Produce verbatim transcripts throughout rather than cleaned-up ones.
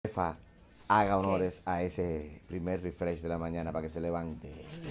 Jefa, haga honores a ese primer refresh de la mañana para que se levante.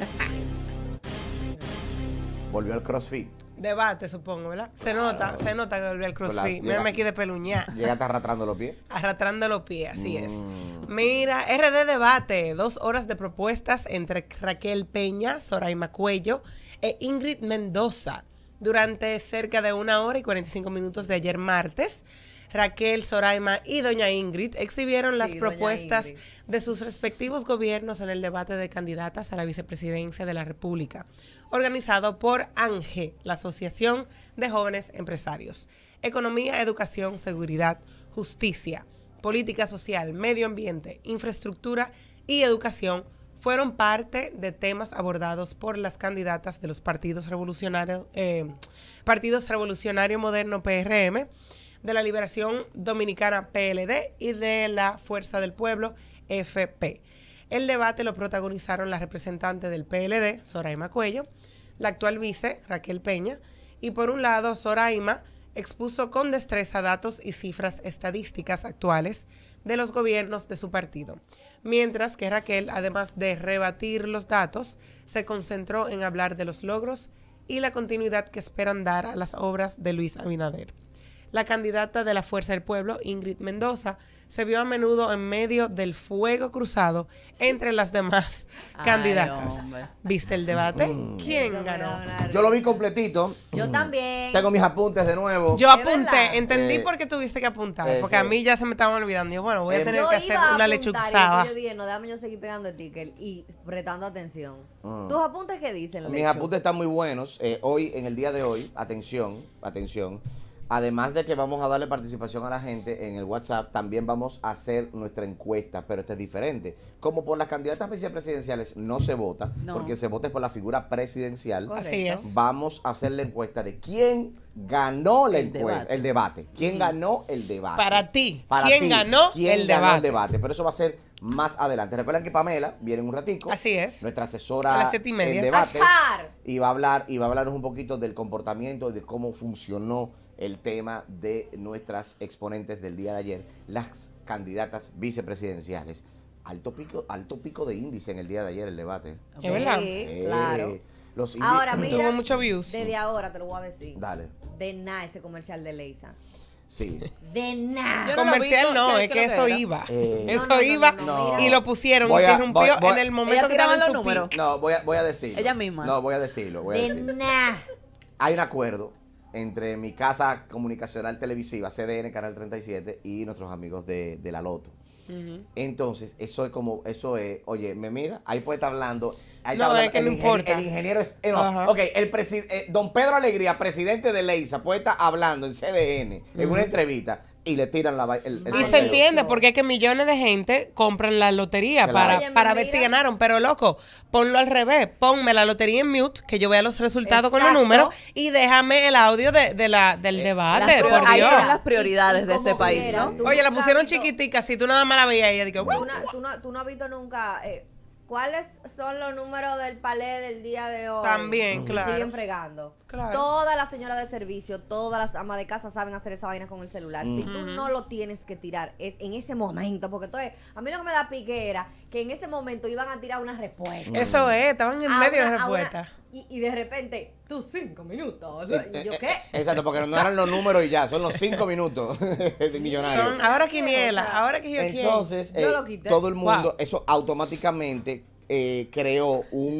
Volvió al CrossFit. Debate, supongo, ¿verdad? Se nota, se nota que volvió al CrossFit. Mírame aquí de peluñar. Llegaste arrastrando los pies. Arrastrando los pies, así Mm. es. Mira, R D Debate, dos horas de propuestas entre Raquel Peña, Soraima Cuello e Ingrid Mendoza. Durante cerca de una hora y cuarenta y cinco minutos de ayer martes, Raquel, Soraima y doña Ingrid exhibieron las Sí, propuestas Ingrid. de sus respectivos gobiernos en el debate de candidatas a la vicepresidencia de la República, organizado por ANGE, la Asociación de Jóvenes Empresarios. Economía, educación, seguridad, justicia, política social, medio ambiente, infraestructura y educación fueron parte de temas abordados por las candidatas de los partidos revolucionarios, eh, Partidos Revolucionario Moderno P R M, de la Liberación Dominicana P L D y de la Fuerza del Pueblo F P. El debate lo protagonizaron la representante del P L D, Soraima Cuello, la actual vice, Raquel Peña, y por un lado, Soraima expuso con destreza datos y cifras estadísticas actuales de los gobiernos de su partido, mientras que Raquel, además de rebatir los datos, se concentró en hablar de los logros y la continuidad que esperan dar a las obras de Luis Abinader. La candidata de la Fuerza del Pueblo, Ingrid Mendoza, se vio a menudo en medio del fuego cruzado entre las demás Ay, candidatas. hombre. ¿Viste el debate? Mm. ¿Quién Eso me da ganó? una Yo lo vi completito. Yo también. Tengo mis apuntes de nuevo. Yo ¿Es apunté, verdad? entendí Eh, por qué tuviste que apuntar, eso. porque a mí ya se me estaban olvidando. Yo, bueno, voy a Eh, tener Yo que iba hacer a una apuntar y lechuxada. después yo dije, no, déjame yo seguir pegando el ticket y prestando atención. Mm. ¿Tus apuntes qué dicen, Mis Lecho? apuntes están muy buenos. Eh, hoy, en el día de hoy, atención, atención. Además de que vamos a darle participación a la gente en el WhatsApp, también vamos a hacer nuestra encuesta, pero esta es diferente. Como por las candidatas vicepresidenciales no se vota, No. porque se vota por la figura presidencial, Correcto. Así es. vamos a hacer la encuesta de quién ganó la El encuesta, debate. el debate. ¿Quién ganó el debate? Para ti, Para ¿quién ti, ganó ¿quién el ganó debate? el debate? Pero eso va a ser más adelante. Recuerden que Pamela viene en un ratico. Así es. Nuestra A asesora las siete y media. en debates. Ashar. Y va a hablar, y va a hablarnos un poquito del comportamiento y de cómo funcionó el tema de nuestras exponentes del día de ayer, las candidatas vicepresidenciales. Alto pico, alto pico de índice en el día de ayer el debate. ¿Es verdad? Sí, Eh, claro. Los indi- Ahora, mira, Tuvo muchos views. desde ahora te lo voy a decir. Dale. De nada ese comercial de Leisa. Sí. De nada. Yo no lo Comercial vi, no, ¿qué- es qué que lo que eso era? iba. Eh, Eso No, no, no, iba no, no, mira. y lo pusieron, Voy a- interrumpió voy- voy- en el momento Ella que tiraba estaba en los su números. pico. No, voy a, voy a decirlo. Ella misma. No, voy a decirlo. Voy a De decirlo. nada. Hay un acuerdo entre mi casa comunicacional televisiva, C D N, Canal treinta y siete, y nuestros amigos de, de la Loto. Entonces, eso es como, eso es, oye, me mira, ahí puede estar hablando. Ahí No, está hablando es que el, no ingen- importa. el ingeniero es, eh, no, Ajá. ok, el presi- eh, don Pedro Alegría, presidente de Leisa, puede estar hablando en C D N, en una entrevista, y le tiran la va- el, el Y se sondeo. entiende porque es que millones de gente compran la lotería Claro. para, Óyeme, para ver mira. si ganaron. Pero loco, ponlo al revés. Ponme la lotería en mute, que yo vea los resultados con los Exacto. números, y déjame el audio de, de la, del Eh, debate, las por prior- ahí Dios. están las prioridades Y- y de este como país, quiera, ¿no? tú Oye, la nunca pusieron has visto- chiquitica, si tú nada más la veías, ella digo, Tú, "Wow". no- tú no, tú no has visto nunca eh, cuáles son los números del palé del día de hoy. También, Y claro. siguen fregando. Claro. Todas las señoras de servicio, todas las amas de casa saben hacer esa vaina con el celular. Si tú no lo tienes que tirar es en ese momento, porque entonces a mí lo que me da pique era que en ese momento iban a tirar una respuesta. Eso es, estaban en A medio de una- la a una- respuesta. y, y de repente, tus cinco minutos. Eh, ¿Y yo eh, qué? eh, Exacto, porque no eran los números y ya, son los cinco minutos de millonario. Son, ahora quiniela, O sea, ahora que yo quiero. Entonces, Yo eh, lo quité. todo el mundo, Wow. eso automáticamente eh, creó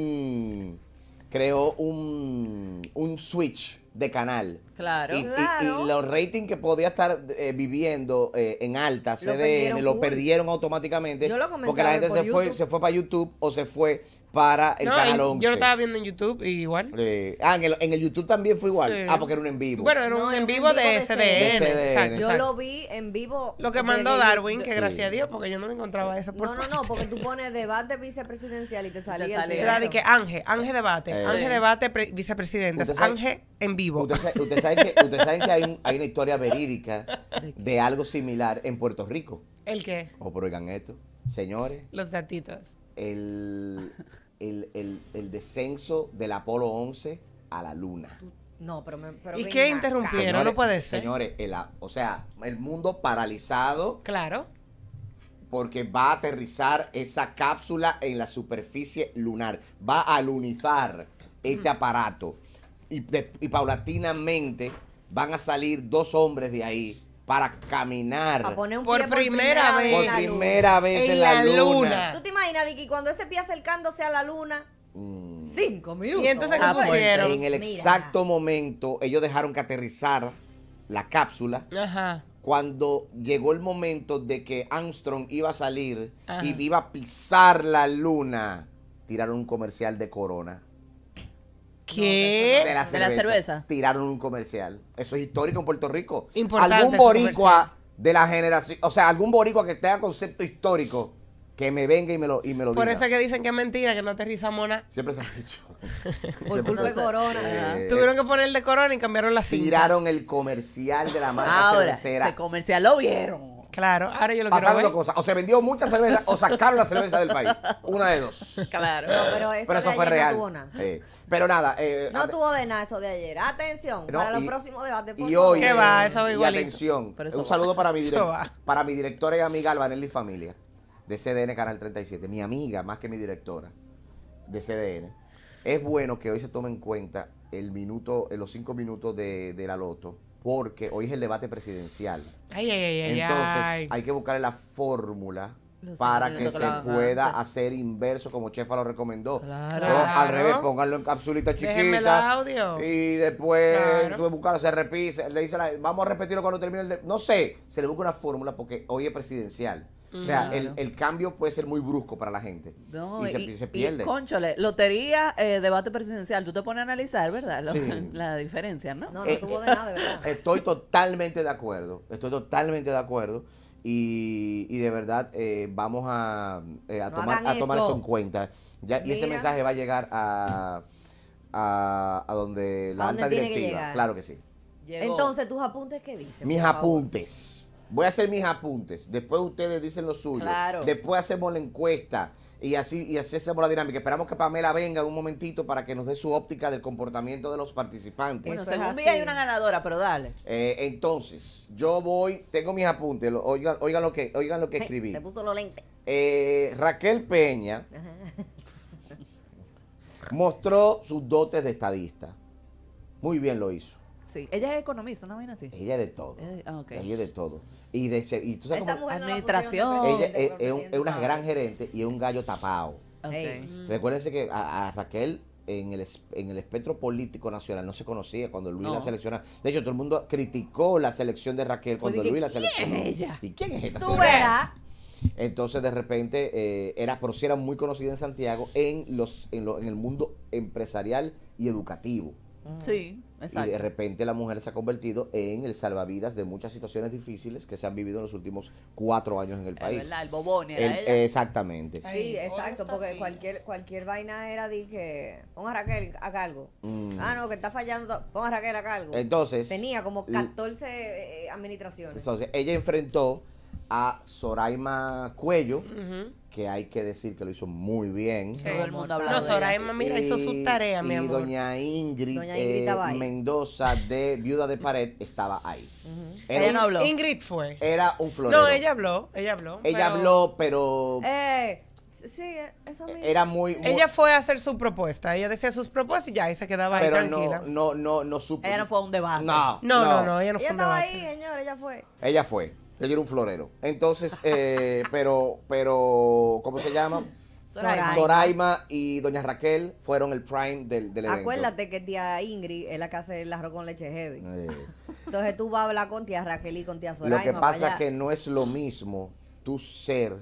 un creó un, un switch de canal. Claro. Y, y- Claro. y los ratings que podía estar eh, viviendo eh, en alta, Lo C D N, perdieron lo full. perdieron automáticamente. Yo lo comencé porque a la ver gente por se fue, YouTube. se fue para YouTube o se fue para el No, canal en- once. yo lo estaba viendo en YouTube y igual. Eh, ah, en el, en el YouTube también fue igual. Sí. Ah, porque era un en vivo. Bueno, era No, un era en un vivo en vivo de de S D N. C D N. Exacto, Yo exacto. lo vi en vivo. Lo que de- mandó de- Darwin, de- que Sí. gracias a Dios, porque yo no encontraba eso por No, no, no, parte. porque tú pones debate vicepresidencial y te salía el salía. Era primero. de que Ángel, Ángel debate, Eh. Ángel debate, pre- vicepresidente, Usted sabe- Ángel en vivo. Ustedes saben usted sabe que, usted saben que hay, un- hay una historia verídica de algo similar en Puerto Rico. ¿El qué? O por oigan esto, señores, Los datitos. el, el, el, el descenso del Apolo once a la luna. No, pero me. Pero ¿Y ven qué acá. interrumpieron? Señores, no puede ser. Señores, el a- o sea, el mundo paralizado Claro. porque va a aterrizar esa cápsula en la superficie lunar. Va a lunizar este aparato. Y, de- y paulatinamente van a salir dos hombres de ahí para caminar A poner un Por pie primera vez. por en la luna. primera vez en, En la, la luna. luna. ¿Tú te imaginas, Vicky, cuando ese pie acercándose a la luna? Mm. Cinco minutos. Y entonces, ¿qué Ah, fuerte. pusieron? En el Mira. exacto momento, ellos dejaron que aterrizara la cápsula. Ajá. Cuando llegó el momento de que Armstrong iba a salir Ajá. y iba a pisar la luna, tiraron un comercial de Corona. ¿Qué? De la ¿De la cerveza. cerveza? Tiraron un comercial. Eso es histórico en Puerto Rico. Importante Algún ese boricua comercial. de la generación, o sea, algún boricua que tenga concepto histórico, que me venga y me lo, y me lo Por diga. eso es que dicen que es mentira, que no aterrizamos nada. Siempre se ha dicho. Por Siempre culpa se- de Corona. Eh, Tuvieron que poner el de Corona y cambiaron la cinta. Tiraron el comercial de la marca Ahora, cervecera. ese comercial lo vieron. Claro, ahora yo lo quiero Pasaron ver. dos cosas. O se vendió mucha cerveza o sacaron la cerveza del país. Una de dos. Claro. No, pero eso, Pero eso de fue ayer real. no tuvo nada. Eh, pero nada. eh, No ade- tuvo de nada eso de ayer. Atención, No, para los y- próximos debates. por Y favor. hoy. ¿Qué va? eh, Eso va y igualito. atención. Pero eso Un va. saludo para mi, Eso direc- va. para mi directora y amiga Albanelli Familia, de C D N Canal treinta y siete. Mi amiga, más que mi directora, de C D N. Es bueno que hoy se tome en cuenta el minuto, eh, los cinco minutos de, de la loto, porque hoy es el debate presidencial. Ay, ay, ay, ay. Entonces, ay. hay que buscarle la fórmula Los para cinco que minutos se que la- pueda ajá. hacer inverso como Chefa lo recomendó. Claro. No, al Claro. revés, pónganlo en capsulita Déjenme el chiquita. audio. Y después Claro. sube a buscarlo, se repite, le dice, la- vamos a repetirlo cuando termine el... de- no sé, se le busca una fórmula porque hoy es presidencial. O sea, el, Claro. el cambio puede ser muy brusco para la gente. No, y, se, y, se y, pierde. cónchole, lotería, eh, debate presidencial, tú te pones a analizar, ¿verdad? Lo- Sí. La diferencia, ¿no? No, no Eh, tuvo de nada, de verdad. Estoy totalmente de acuerdo, estoy totalmente de acuerdo y, y de verdad eh, vamos a, eh, a No tomar, hagan a tomar eso. eso en cuenta. Ya, y ese Mira. mensaje va a llegar a, a, a donde la ¿A dónde alta tiene que directiva. llegar? Claro que sí. Llegó. Entonces, ¿tus apuntes qué dicen? Mis por favor? apuntes. Voy a hacer mis apuntes. Después ustedes dicen lo suyo. Claro. Después hacemos la encuesta. Y así, y así hacemos la dinámica. Esperamos que Pamela venga en un momentito para que nos dé su óptica del comportamiento de los participantes. Bueno, Eso es según vi así. hay una ganadora, pero dale. Eh, entonces, yo voy, tengo mis apuntes, lo- oigan, oigan lo que, oigan lo que Ay, escribí. Se puso los lentes. Eh, Raquel Peña mostró sus dotes de estadista. Muy bien lo hizo. Sí. Ella es economista, una vaina así. Ella es de todo. Eh, ah, ok. Ella es de todo. Y, de, y tú sabes Esa cómo- mujer no la Administración. pusieron de ella presidente, es, es un- porque es una el gran presidente gerente y es un gallo tapado. Ok. Ey. Recuérdense que a, a Raquel en el, es- en el espectro político nacional no se conocía cuando Luis No. la selecciona. De hecho, todo el mundo criticó la selección de Raquel Fue cuando de que, Luis la ¿quién seleccionó. es ella? ¿Y quién es esta Tú señora? verás. Entonces, de repente, eh, era, pero sí era muy conocida en Santiago en, los, en, lo- en el mundo empresarial y educativo. Sí, Y de exacto. repente la mujer se ha convertido en el salvavidas de muchas situaciones difíciles que se han vivido en los últimos cuatro años en el Es país. verdad, el bobón era El- ella. exactamente. Ay, Sí, exacto, esta porque sí. cualquier cualquier vaina era de que ponga a Raquel a cargo. Mm. Ah, no, que está fallando, ponga a Raquel a cargo. Entonces, Tenía como l- catorce eh, administraciones. Entonces, ella enfrentó a Soraima Cuello, Ujú. que hay que decir que lo hizo muy bien. Sí. Todo el mundo hablaba No, de ella. Soraima, mira, hizo su tarea, mi y amor. doña Ingrid, Doña Ingrid eh, estaba ahí. Mendoza de Viuda de Pared estaba ahí. Era, Ella un, no habló. Ingrid fue. era un florero. No, ella habló, ella habló. Ella pero habló, pero Eh, sí, eso mismo. era muy... muy- Ella fue a hacer su propuesta. Ella decía sus propuestas y ya, y se quedaba ahí pero tranquila. no, no, no, no supo. Ella no fue a un debate. No, No, no, no, ella no ella fue un estaba debate. ahí, señor, ella fue. Ella fue. Ella era un florero. Entonces, eh, pero, pero, ¿cómo se llama? Soraima. Soraima y doña Raquel fueron el prime del, del evento. Acuérdate que tía Ingrid es la que hace el arroz con leche heavy. Eh, Entonces tú vas a hablar con tía Raquel y con tía Soraima. lo que para pasa allá. es que no es lo mismo tú ser,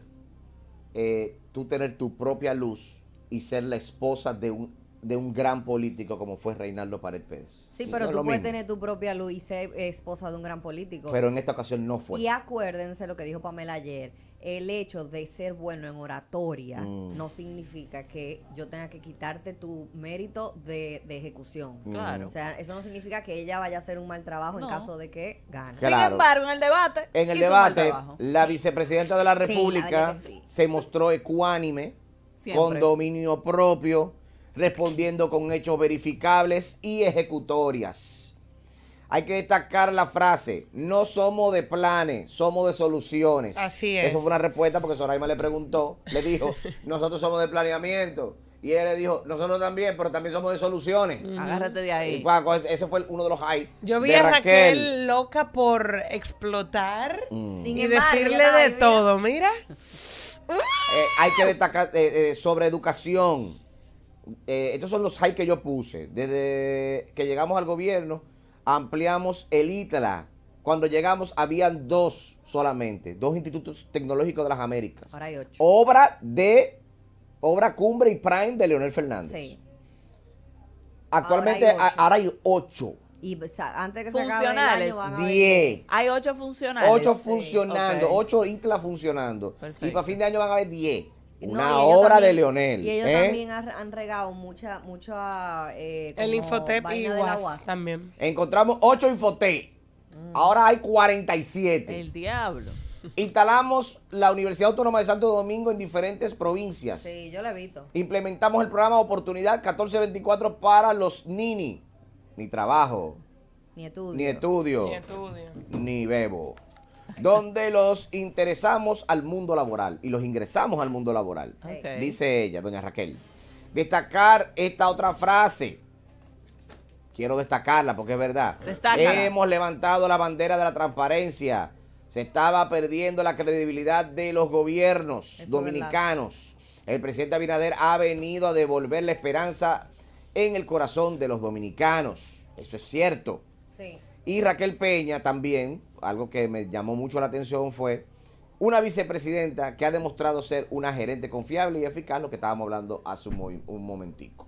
eh, tú tener tu propia luz y ser la esposa de un, de un gran político como fue Reinaldo Pared Pérez. Sí, No pero es tú lo puedes mismo. tener tu propia luz y ser esposa de un gran político. Pero en esta ocasión no fue. Y acuérdense lo que dijo Pamela ayer. El hecho de ser bueno en oratoria Mm. no significa que yo tenga que quitarte tu mérito de, de ejecución. Claro. O sea, eso no significa que ella vaya a hacer un mal trabajo No. en caso de que gane. Claro. Sin embargo, en el debate. En el hizo un mal debate, trabajo. la vicepresidenta de la Sí, la República verdad que sí. se mostró ecuánime, Siempre. con dominio propio, respondiendo con hechos verificables y ejecutorias. Hay que destacar la frase, no somos de planes, somos de soluciones. Así es. Eso fue una respuesta porque Soraima le preguntó, le dijo, nosotros somos de planeamiento. Y él le dijo, nosotros también, pero también somos de soluciones. Agárrate de Y ahí. Paco, ese fue uno de los high Yo vi de a Raquel. Raquel loca por explotar Mm. Sin y embargo, decirle yo estaba de ahí, mira. todo. Mira. Eh, hay que destacar eh, eh, sobre educación. Eh, estos son los high que yo puse. Desde que llegamos al gobierno, ampliamos el I T L A. Cuando llegamos, habían dos solamente, dos institutos tecnológicos de las Américas. Ahora hay ocho. Obra de, obra cumbre y prime de Leonel Fernández. Sí. Actualmente Ahora hay a- ahora hay ocho, Y o sea, antes que se acabe el Funcionales, año van a haber diez. Hay ocho funcionales. Ocho sí. funcionando, Ok. ocho I T L A funcionando. Perfecto. Y para fin de año van a haber diez. No, Una y ellos obra también- de Leonel. Y ellos ¿eh? también han, han regado mucha, mucha eh, El como Infotep y vaina de la U A S U A S. también. Encontramos ocho Infotec. Ahora hay cuarenta y siete. El diablo. Instalamos la Universidad Autónoma de Santo Domingo en diferentes provincias. Sí, yo lo he visto. Implementamos el programa Oportunidad catorce veinticuatro para los nini. Ni trabajo, Ni estudio. ni estudio, Ni estudio. ni bebo. Donde los interesamos al mundo laboral y los ingresamos al mundo laboral. Ok. Dice ella, doña Raquel. Destacar esta otra frase. Quiero destacarla porque es verdad. Destácala. Hemos levantado la bandera de la transparencia. Se estaba perdiendo la credibilidad de los gobiernos Eso es dominicanos. El presidente Abinader ha venido a devolver la esperanza en el corazón de los dominicanos. Eso es cierto. Sí. Y Raquel Peña también, algo que me llamó mucho la atención fue una vicepresidenta que ha demostrado ser una gerente confiable y eficaz, lo que estábamos hablando hace un, mo- un momentico.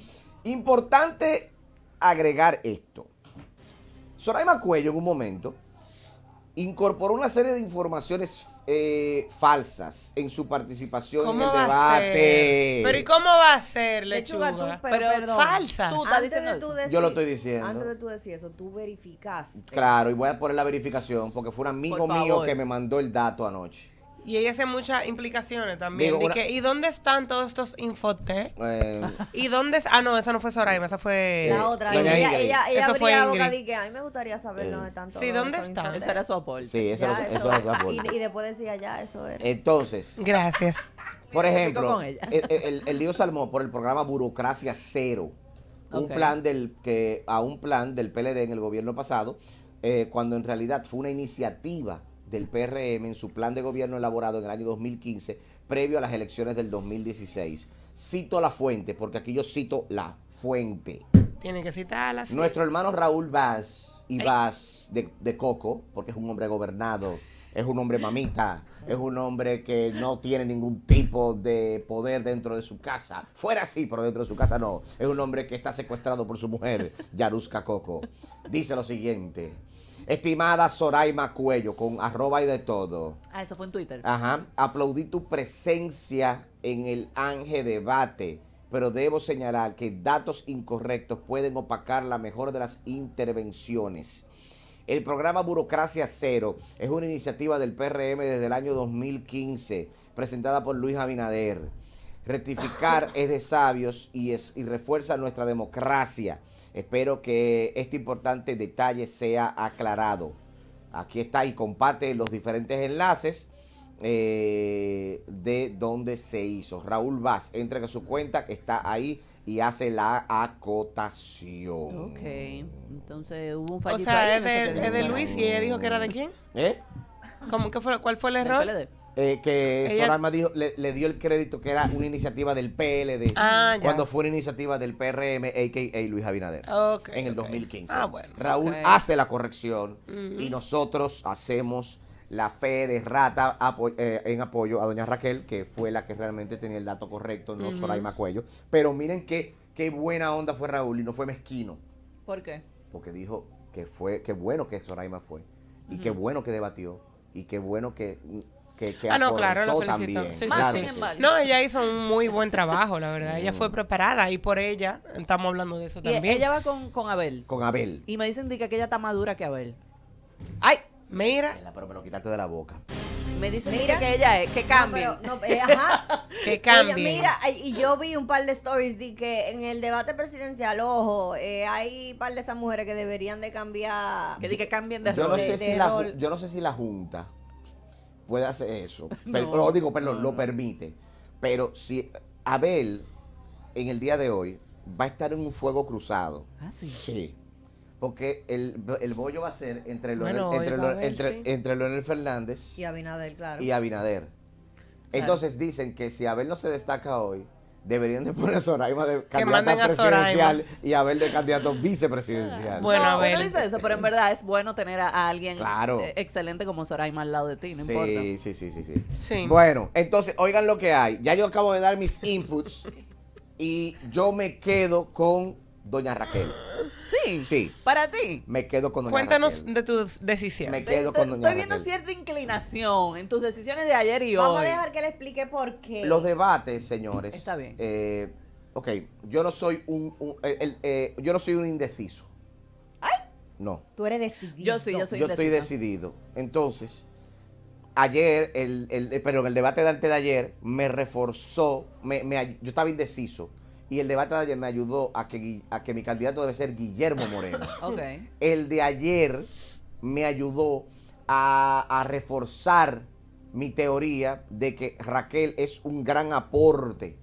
Importante agregar esto. Soraima Cuello en un momento incorporó una serie de informaciones eh, falsas en su participación en ¿Cómo el va a debate. ser? Pero ¿y cómo va a ser, Lechuga, lechuga? tú, pero, Pero perdón. falsa. Tú estás Antes diciendo de tú eso. decir, Yo lo estoy diciendo. Antes de tú decir eso, tú verificaste. Claro, y voy a poner la verificación porque fue un amigo Por mío favor. que me mandó el dato anoche. Y ella hace muchas implicaciones también. Digo, de una- que, ¿y dónde están todos estos Infotec? Eh, ¿Y dónde? es- Ah, no, esa no fue Soraima, esa fue... La otra, Doña ella, Ingrid. ella, ella Eso fue abría la boca Ingrid. y que a mí me gustaría saber Eh. dónde están todos. Sí, ¿dónde esos están? infantes". Ese era su aporte. sí, eso, Ya, es eso- eso es la y, forma. y después decía ya, eso era. Entonces, Gracias. por ejemplo, con ella. el, el, el lío se armó por el programa Burocracia Cero, un Ok. plan del que a un plan del P L D en el gobierno pasado, eh, cuando en realidad fue una iniciativa del P R M en su plan de gobierno elaborado en el año dos mil quince, previo a las elecciones del dos mil dieciséis. Cito la fuente, porque aquí yo cito la fuente. Tiene que citarla. sí. Nuestro hermano Raúl Vaz y Ey. Vaz de, de Coco, porque es un hombre gobernado, es un hombre mamita, es un hombre que no tiene ningún tipo de poder dentro de su casa. Fuera sí, pero dentro de su casa no. Es un hombre que está secuestrado por su mujer, Yaruska Coco. Dice lo siguiente. Estimada Soraima Cuello, con arroba y de todo. Ah, eso fue en Twitter. Ajá. Aplaudí tu presencia en el Ángel Debate, pero debo señalar que datos incorrectos pueden opacar la mejor de las intervenciones. El programa Burocracia Cero es una iniciativa del P R M desde el año dos mil quince, presentada por Luis Abinader. Rectificar es de sabios y, es, y refuerza nuestra democracia. Espero que este importante detalle sea aclarado. Aquí está y comparte los diferentes enlaces eh, de donde se hizo. Raúl Vaz entra en su cuenta que está ahí y hace la acotación. Ok, entonces hubo un O fallito sea, ahí es en ese de, es de teléfono. Luis y ella dijo que era de quién. ¿Eh? ¿Cómo que fue? ¿Cuál fue el Del error? P L D. Eh, que Ella- Soraima dijo, le, le dio el crédito que era una iniciativa del P L D Ah, ya. cuando fue una iniciativa del P R M, a k a. Luis Abinader, Ok, en el ok. dos mil quince. Ah, bueno. Raúl ok. hace la corrección Ujú. y nosotros hacemos la fe de rata apo- eh, en apoyo a doña Raquel, que fue la que realmente tenía el dato correcto, no Ujú. Soraima Cuello. Pero miren qué, qué buena onda fue Raúl y no fue mezquino, ¿Por qué? porque dijo que fue, qué bueno que Soraima fue y qué bueno que debatió y qué bueno que... que, que Ah, no, claro, la aportó felicito. también. Sí, Más Claro sin que sí. embargo. No, ella hizo un muy buen trabajo, la verdad. Ella fue preparada y por ella estamos hablando de eso Y también. ella va con, con Abel. Con Abel. Y me dicen di que ella está más dura que Abel. ¡Ay! Mira, Pero me lo quitaste de la boca. me dicen Mira. que, que ella es, que cambien. No, pero, no, eh, ajá. Que cambien. Oye, mira, ay, y yo vi un par de stories de que en el debate presidencial, ojo, eh, hay un par de esas mujeres que deberían de cambiar. Que di que cambien de Yo no rol. de- sé si de la rol. ju- yo no sé si la junta puede hacer eso. Per- No, lo digo, perdón, no, lo no. permite. Pero si Abel en el día de hoy va a estar en un fuego cruzado. Ah, sí. Sí. Porque el, el bollo va a ser entre Leonel, Bueno, hoy entre, va a Leonel- haber, entre, sí. entre Leonel Fernández Y Abinader, claro. y Abinader. Entonces dicen que si Abel no se destaca hoy, deberían de poner a Soraima de manden candidata a Soraima. presidencial y Abel de candidato vicepresidencial. Bueno, no, a ver. uno dice eso, pero en verdad es bueno tener a, a alguien Claro. eh, excelente como Soraima al lado de ti, no sí, importa. sí, sí, sí, sí. Sí. Bueno, entonces, oigan lo que hay. Ya yo acabo de dar mis inputs y yo me quedo con doña Raquel. Sí. Sí. Para ti. Me quedo con doña Cuéntanos Raquel. de tu decisión. Me Te- quedo te- con doña Estoy viendo Raquel. cierta inclinación en tus decisiones de ayer y Vamos hoy. a dejar que le explique por qué. Los debates, señores. Está bien. eh, ok, yo no soy un, un- el- el, eh, yo no soy un indeciso. No. Tú eres decidido. Yo sí, yo soy Yo estoy indecisa. decidido. Entonces, ayer, el, el, el- perdón, el debate de antes de ayer me reforzó, me, me ay- yo estaba indeciso, y el debate de ayer me ayudó a que, Gui- a que mi candidato debe ser Guillermo Moreno. Ok. El de ayer me ayudó a, a reforzar mi teoría de que Raquel es un gran aporte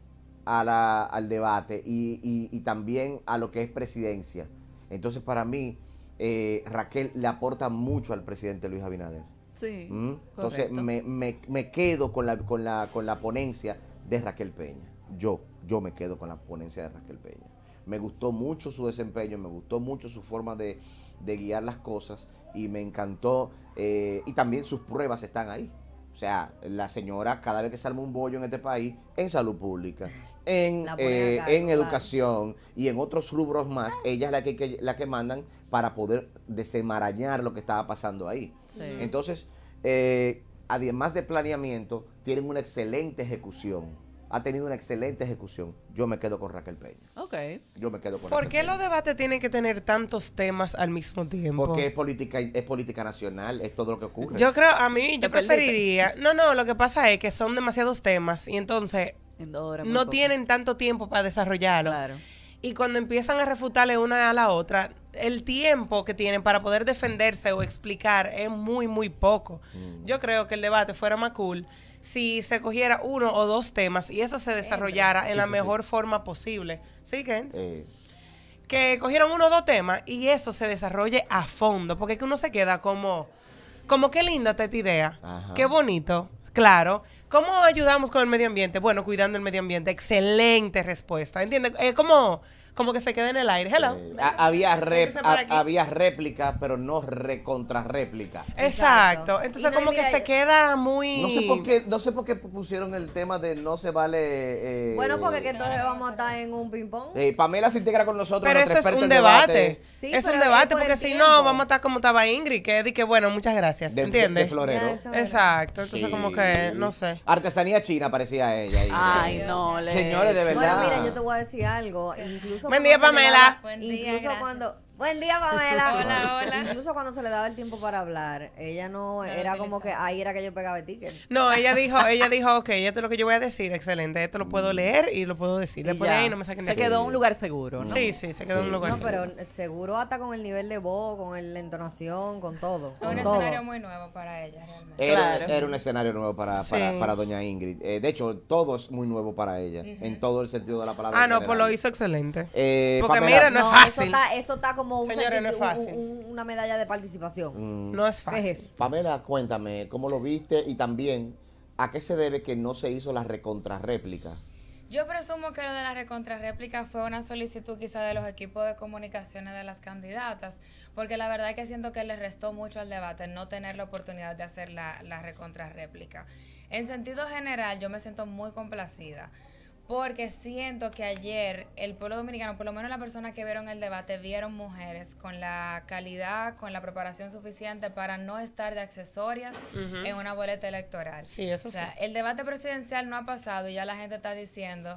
a la- al debate y, y- y también a lo que es presidencia. Entonces, para mí, eh, Raquel le aporta mucho al presidente Luis Abinader. Sí. ¿Mm? Entonces, correcto. me, me- me quedo con la, con, la, con la ponencia de Raquel Peña. Yo, yo me quedo con la ponencia de Raquel Peña. Me gustó mucho su desempeño, me gustó mucho su forma de, de guiar las cosas y me encantó. eh, y también sus pruebas están ahí. O sea, la señora, cada vez que se arma un bollo en este país, en salud pública, en, La ponen a eh, cargo, en claro. educación y en otros rubros más, ella es la que, que- la que mandan para poder desenmarañar lo que estaba pasando ahí. Sí. Entonces, eh, además de planeamiento, tienen una excelente ejecución. Ha tenido una excelente ejecución. Yo me quedo con Raquel Peña. Ok. Yo me quedo con ¿Por Raquel qué Peña. los debates tienen que tener tantos temas al mismo tiempo? Porque es política, es política nacional, es todo lo que ocurre. Yo creo, a mí, Te yo perdiste. preferiría. No, no, lo que pasa es que son demasiados temas y entonces En dos horas muy no poco. tienen tanto tiempo para desarrollarlo. Claro. Y cuando empiezan a refutarle una a la otra, el tiempo que tienen para poder defenderse o explicar es muy, muy poco. Mm. Yo creo que el debate fuera más cool si se cogiera uno o dos temas y eso se desarrollara en Sí, la sí, mejor forma posible. ¿Sí, Ken? Eh, Que cogieran uno o dos temas y eso se desarrolle a fondo, porque es que uno se queda como, como qué linda está esta idea, Ajá. qué bonito, claro. ¿Cómo ayudamos con el medio ambiente? Bueno, cuidando el medio ambiente, excelente respuesta, ¿entiendes? Es como, como que se queda en el aire, hello. eh, ha- había, rep- Véngase por ha- aquí. había réplica, pero no recontrarréplica. Exacto, Exacto. entonces Y no, y como que mira, se queda muy... No sé por qué, no sé por qué pusieron el tema de no se vale. eh, Bueno, porque que entonces vamos a estar en un ping-pong. eh, Pamela se integra con nosotros. Pero nuestra eso es experta un en debate. Sí, es pero un es debate, por el porque si tiempo. no, vamos a estar como estaba Ingrid, que di que bueno, muchas gracias, de, de- ¿entiendes? de florero. Ya, eso es Exacto, entonces Sí. como que, no sé. Artesanía china parecía ella. ahí. Ay, no, le... Señores, de verdad. Bueno, mira, yo te voy a decir algo. Incluso Buen cuando día, se le Pamela. daba- Buen día, incluso gracias. cuando. Buen día, Pamela. Hola, hola. Incluso cuando se le daba el tiempo para hablar, ella no, No lo era como que utilizaba. ahí era que yo pegaba el ticket. No, ella dijo, ella dijo, ok, esto es lo que yo voy a decir, excelente, esto lo puedo leer y lo puedo decir. Y Después de ya. ahí no me saquen de Se aquí. quedó en un lugar seguro, ¿no? Sí, sí, se quedó en Sí, un lugar. No, sí, seguro. pero seguro hasta con el nivel de voz, con el- la entonación, con todo. Fue Con un todo. escenario muy nuevo para ella, realmente. Era, Claro. era un escenario nuevo para, para, Sí. para doña Ingrid. Eh, de hecho, todo es muy nuevo para ella, en todo el sentido de la palabra. Ah, en no, pues general. lo hizo excelente. Eh, Porque Pamela, mira, no es No, fácil. eso está, eso está como un Señores, no es certifi- fácil. un- un- una medalla de participación. mm, No es ¿Qué fácil. es eso? Pamela, cuéntame, ¿cómo lo viste? Y también, ¿a qué se debe que no se hizo la recontrarréplica? Yo presumo que lo de la recontrarréplica fue una solicitud quizá de los equipos de comunicaciones de las candidatas, porque la verdad es que siento que le restó mucho al debate no tener la oportunidad de hacer la, la recontrarréplica. En sentido general, yo me siento muy complacida, porque siento que ayer el pueblo dominicano, por lo menos las personas que vieron el debate, vieron mujeres con la calidad, con la preparación suficiente para no estar de accesorias Ujú. en una boleta electoral. Sí, eso O sea, sí. el debate presidencial no ha pasado y ya la gente está diciendo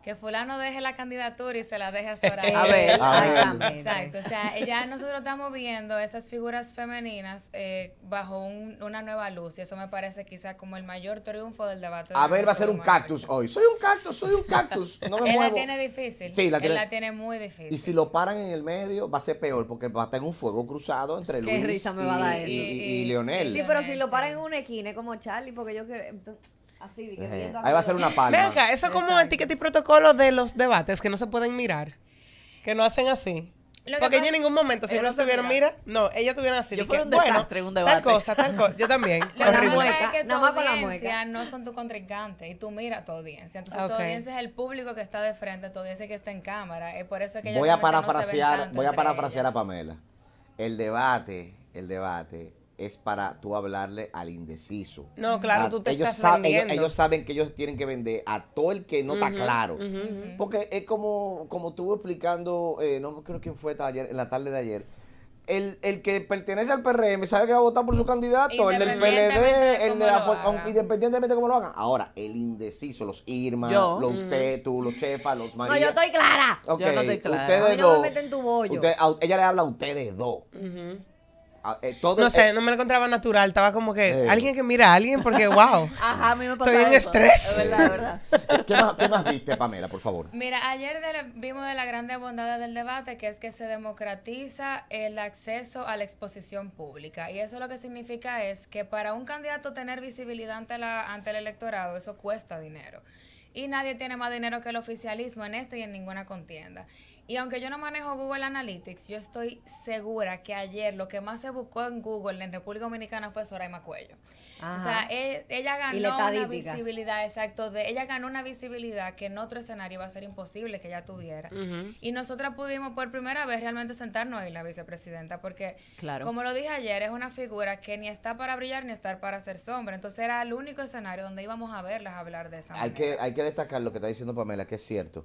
que fulano deje la candidatura y se la deje a Soraya. A ver, exactamente. Exacto, o sea, ya nosotros estamos viendo esas figuras femeninas eh, bajo un- una nueva luz y eso me parece quizá como el mayor triunfo del debate. de la Abel va a ser un República cactus Dominicana. hoy. Soy un cactus, soy un cactus. No me Él la muevo. tiene difícil. Sí, la Él tiene- la tiene muy difícil. Y si lo paran en el medio, va a ser peor, porque va a estar en un fuego cruzado entre Qué Luis risa me y, va a dar y- eso. y- y Y- Leonel. Sí, Sí, pero si lo sí. paran en una esquina es como Charlie, porque yo quiero... entonces, así, de que Eh, viendo ahí va a ser una arriba. Ven palma. acá, eso es como Exacto. etiqueta y protocolo de los debates que no se pueden mirar. Que no hacen así. Lo que Porque pasa- ella en ningún momento, si Ellos no no se estuvieron, miran. mira, no, ellas estuvieron así. Yo de fui que, un bueno, desastre en un tal debate. cosa, tal cosa. Yo también. Lo que horrible. pasa mueca, es que tu nada más con la audiencia mueca. no son tu contrincante y tú miras a tu audiencia. Entonces tu Ok. audiencia es el público que está de frente, tu audiencia que está en cámara. Es por eso es que ellas Voy a realmente no se ven parafrasear, tanto voy a entre parafrasear a ellas. Pamela. El debate, el debate es para tú hablarle al indeciso. No, claro, A- tú te ellos estás saben, ellos, vendiendo. ellos saben que ellos tienen que vender a todo el que no está claro. ujú. Porque es como, como estuvo explicando, eh, no creo quién fue ayer, en la tarde de ayer. El, el que pertenece al P R M sabe que va a votar por su candidato, el del P L Independientemente de D, el cómo de la lo for- hagan. independientemente de cómo lo hagan. Ahora, el indeciso, los Irma, Yo. los usted, tú, los Chefa, los María. No, yo estoy clara. Ok, Yo no estoy clara. ustedes A mí no me dos. meten tu bollo. usted- a- ella le habla a ustedes dos. Ujú. A- eh, todo No el- sé, eh, no me lo encontraba natural. Estaba como que Eh. alguien que mira a alguien porque, wow. Ajá, a mí me pasa Estoy en eso. estrés. Es verdad, es verdad. ¿qué, más, ¿Qué más viste, Pamela, por favor? Mira, ayer de la- vimos de la grande bondad del debate, que es que se democratiza el acceso a la exposición pública. Y eso lo que significa es que para un candidato tener visibilidad ante, la, ante el electorado, eso cuesta dinero. Y nadie tiene más dinero que el oficialismo en este y en ninguna contienda. Y aunque yo no manejo Google Analytics, yo estoy segura que ayer lo que más se buscó en Google en República Dominicana fue Soraya Cuello. O sea, Ajá. e- ella Y la ganó una estadística. visibilidad, exacto, de ella ganó una visibilidad que en otro escenario iba a ser imposible que ella tuviera. Ujú. Y nosotras pudimos por primera vez realmente sentarnos ahí la vicepresidenta, porque Claro. como lo dije ayer, es una figura que ni está para brillar ni estar para hacer sombra. Entonces era el único escenario donde íbamos a verlas hablar de esa Hay manera. que, hay que destacar lo que está diciendo Pamela, que es cierto.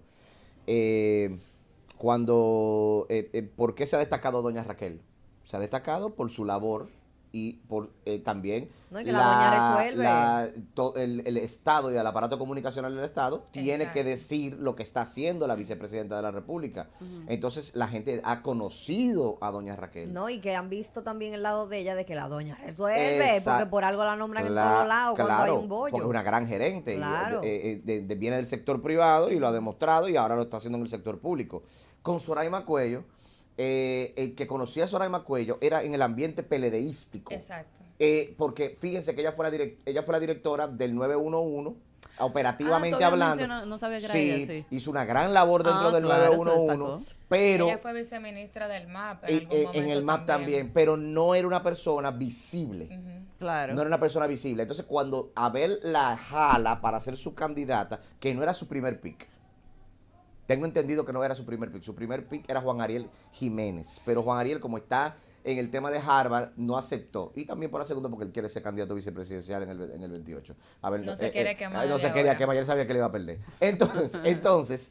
Eh, cuando, eh, eh, ¿por qué se ha destacado doña Raquel? Se ha destacado por su labor y por eh, también No, y que la doña resuelve. la- to- el, el Estado y el aparato comunicacional del Estado tiene Exacto. que decir lo que está haciendo la vicepresidenta de la República. Entonces la gente ha conocido a doña Raquel. No, y que han visto también el lado de ella de que la doña resuelve, Esa- porque por algo la nombran en Cla- todos lados cuando hay claro, un bollo. porque es una gran gerente. y, Claro. eh, eh, de- de- viene del sector privado y lo ha demostrado y ahora lo está haciendo en el sector público. Con Soraima Cuello, eh, el que conocía a Soraima Cuello era en el ambiente peledeístico. Exacto. Eh, porque fíjense que ella fue, la direc- ella fue la directora del nueve uno uno, operativamente Ah, tú habías hablando. mencionado, no sabía que era sí, ella, sí. hizo una gran labor dentro Ah, del claro, nueve uno se uno, destacó. pero ella fue viceministra del M A P. y- En, algún eh, en el momento M A P también, pero no era una persona visible. Ujú. Claro. No era una persona visible. Entonces, cuando Abel la jala para ser su candidata, que no era su primer pick. Tengo entendido que no era su primer pick. Su primer pick era Juan Ariel Jiménez. Pero Juan Ariel, como está en el tema de Harvard, no aceptó. Y también por la segunda, porque él quiere ser candidato vicepresidencial en el, en el veintiocho. Abel, No se quiere quemar No de se quería ahora. quemar, él sabía que le iba a perder. Entonces, entonces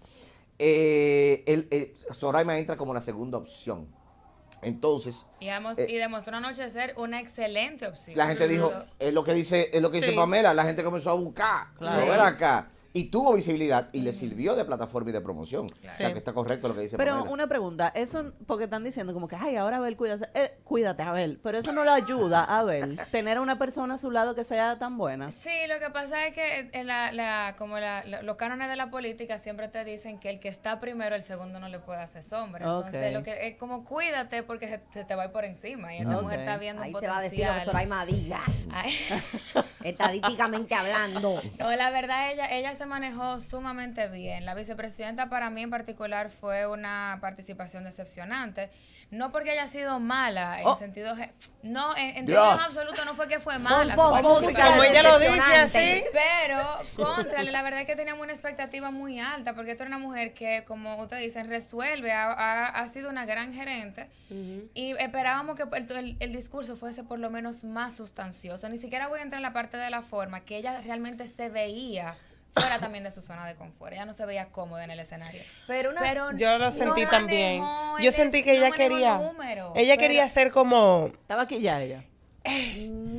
eh, él, eh, Soraima entra como la segunda opción. Entonces, Y, hemos- Eh, y demostró anoche ser una excelente opción. la gente dijo, es lo que dice, es lo que dice Sí. Pamela, la gente comenzó a buscar, Claro. a ver acá, y tuvo visibilidad y le sirvió de plataforma y de promoción. O sea, Sí. que está correcto lo que dice Pero Pamela. una pregunta, eso, porque están diciendo como que, ay, ahora Abel, cuídate, eh, cuídate, Abel, pero eso no le ayuda a Abel, tener a una persona a su lado que sea tan buena. Sí, lo que pasa es que en la, la- como la- la- los cánones de la política siempre te dicen que el que está primero, el segundo no le puede hacer sombra. Entonces, Ok. lo que es como cuídate porque se, se te va a ir por encima. Y esta Ok. mujer está viendo Ahí un se va a decir lo que potencial. Soraima diga, Ay. estadísticamente hablando. No, la verdad, ella, ella se manejó sumamente bien. La vicepresidenta para mí en particular fue una participación decepcionante. No porque haya sido mala en Oh. sentido... ge- No, en, en Dios. términos absolutos no fue que fue mala. Pon, fue pon, que música fue- Como ella lo dice decepcionante. así. Pero, contra, la verdad es que teníamos una expectativa muy alta, porque esta era una mujer que, como ustedes dicen, resuelve, ha, ha- ha sido una gran gerente, y esperábamos que el, el- el discurso fuese por lo menos más sustancioso. Ni siquiera voy a entrar en la parte de la forma, que ella realmente se veía fuera también de su zona de confort. Ella no se veía cómoda en el escenario. Pero una... Pero Yo lo no sentí manejó también. el Yo sentí que es- no ella manejó quería, números. ella Pero- quería ser como, Estaba aquí ya ella.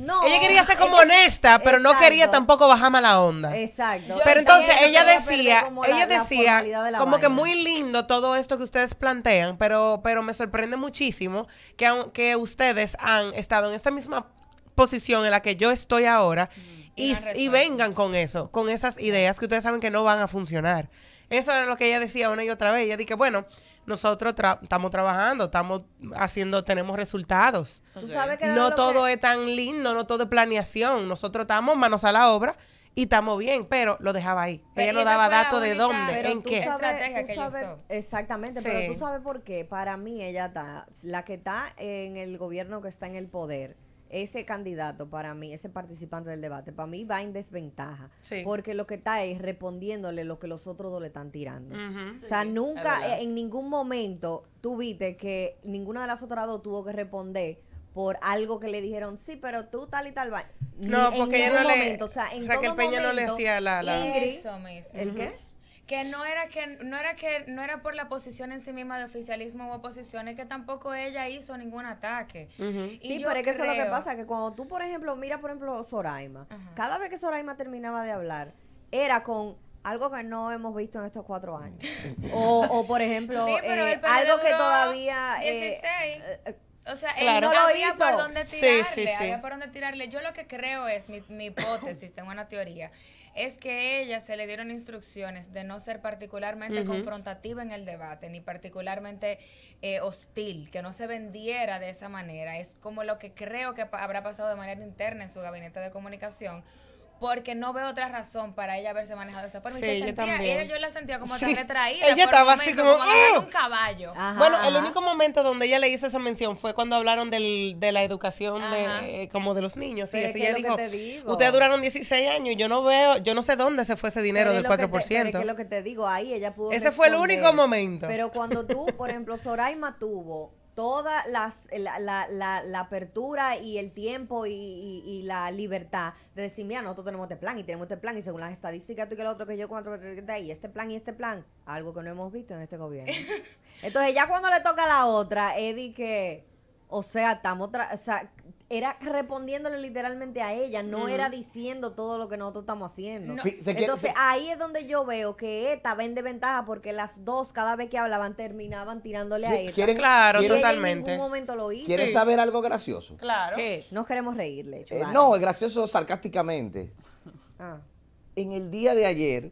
No. ella quería ser como Ella- honesta, pero no quería Exacto. tampoco bajar mala onda. Exacto. Yo Pero Está entonces bien, ella quería perder decía, como la- ella la decía formalidad de la como que vaina. muy lindo todo esto que ustedes plantean, pero, pero me sorprende muchísimo que, aun- que ustedes han estado en esta misma posición en la que yo estoy ahora Y y, no han y resuelto. vengan con eso, con esas ideas que ustedes saben que no van a funcionar. Eso era lo que ella decía una y otra vez. Ella dije, bueno, nosotros tra- estamos trabajando, estamos haciendo, tenemos resultados. Tú Ok. sabes que era No lo todo que- es tan lindo, no todo es planeación. Nosotros estamos manos a la obra y estamos bien, pero lo dejaba ahí. Pero Ella no esa daba fue la datos de única- dónde, Pero en tú qué. sabes- Estrategia tú que ella sabes- usó. Exactamente, Sí. pero tú sabes por qué. Para mí ella está, la que está en el gobierno que está en el poder, ese candidato para mí, ese participante del debate, para mí va en desventaja. Sí. Porque lo que está es respondiéndole lo que los otros dos le están tirando. Ujú. O sea, Sí, nunca, es verdad. eh, en ningún momento tú viste que ninguna de las otras dos tuvo que responder por algo que le dijeron, sí, pero tú tal y tal va. Ni- No, en porque ella ningún no le- momento, o sea, en Raquel todo Peña no le momento, hacía la- la- Ingrid, Eso mismo. ¿el qué? Que no era que no era que no era por la posición en sí misma de oficialismo u oposición, es que tampoco ella hizo ningún ataque. Ujú. Y Sí, yo pero es que eso es lo que creo- pasa, que cuando tú, por ejemplo, mira, por ejemplo, Soraima, Ajá. cada vez que Soraima terminaba de hablar, era con algo que no hemos visto en estos cuatro años. o, o, por ejemplo, Sí, pero eh, el P L D algo que duró todavía... eh, dieciséis. eh, eh, O sea, Claro. él No lo había hizo. por dónde Sí, tirarle, sí, sí. había por dónde tirarle. Yo lo que creo es, mi, mi hipótesis, tengo una teoría, es que a ella se le dieron instrucciones de no ser particularmente Ujú. confrontativa en el debate, ni particularmente eh, hostil, que no se vendiera de esa manera. Es como lo que creo que pa- habrá pasado de manera interna en su gabinete de comunicación. Porque no veo otra razón para ella haberse manejado de esa forma. Sí, y se yo sentía, también. ella, yo la sentía como Sí. tan retraída. Ella por estaba así momentos, como, agarrando "Ah". un caballo. Ajá, Bueno, el ajá. único momento donde ella le hizo esa mención fue cuando hablaron del, de la educación Ajá. de, eh, como de los niños. Pero Y es eso que ella es lo dijo, que te digo. ustedes duraron dieciséis años y yo no veo, yo no sé dónde se fue ese dinero Pero del es lo que te- cuatro por pero ciento. es que lo que te digo, ahí ella pudo Ese fue el responder. único momento. Pero cuando tú, por ejemplo, Soraima tuvo toda las, la, la, la, la apertura y el tiempo y, y, y la libertad de decir, mira, nosotros tenemos este plan y tenemos este plan y según las estadísticas tú y que el otro que yo cuatro y este plan y este plan, algo que no hemos visto en este gobierno. Entonces ya cuando le toca a la otra, Eddie que, o sea, estamos, tra- o sea, era respondiéndole literalmente a ella, no era diciendo todo lo que nosotros estamos haciendo. No. Sí, se quiere- Entonces se- ahí es donde yo veo que esta ven de ventaja porque las dos cada vez que hablaban terminaban tirándole a ¿Qui- esta. quieren- Claro, Y ella totalmente. en ningún momento lo hizo. ¿Quieres Sí. saber algo gracioso? Claro. ¿Qué? Nos queremos reírle. Eh, Chulada. no, es gracioso sarcásticamente. Ah. En el día de ayer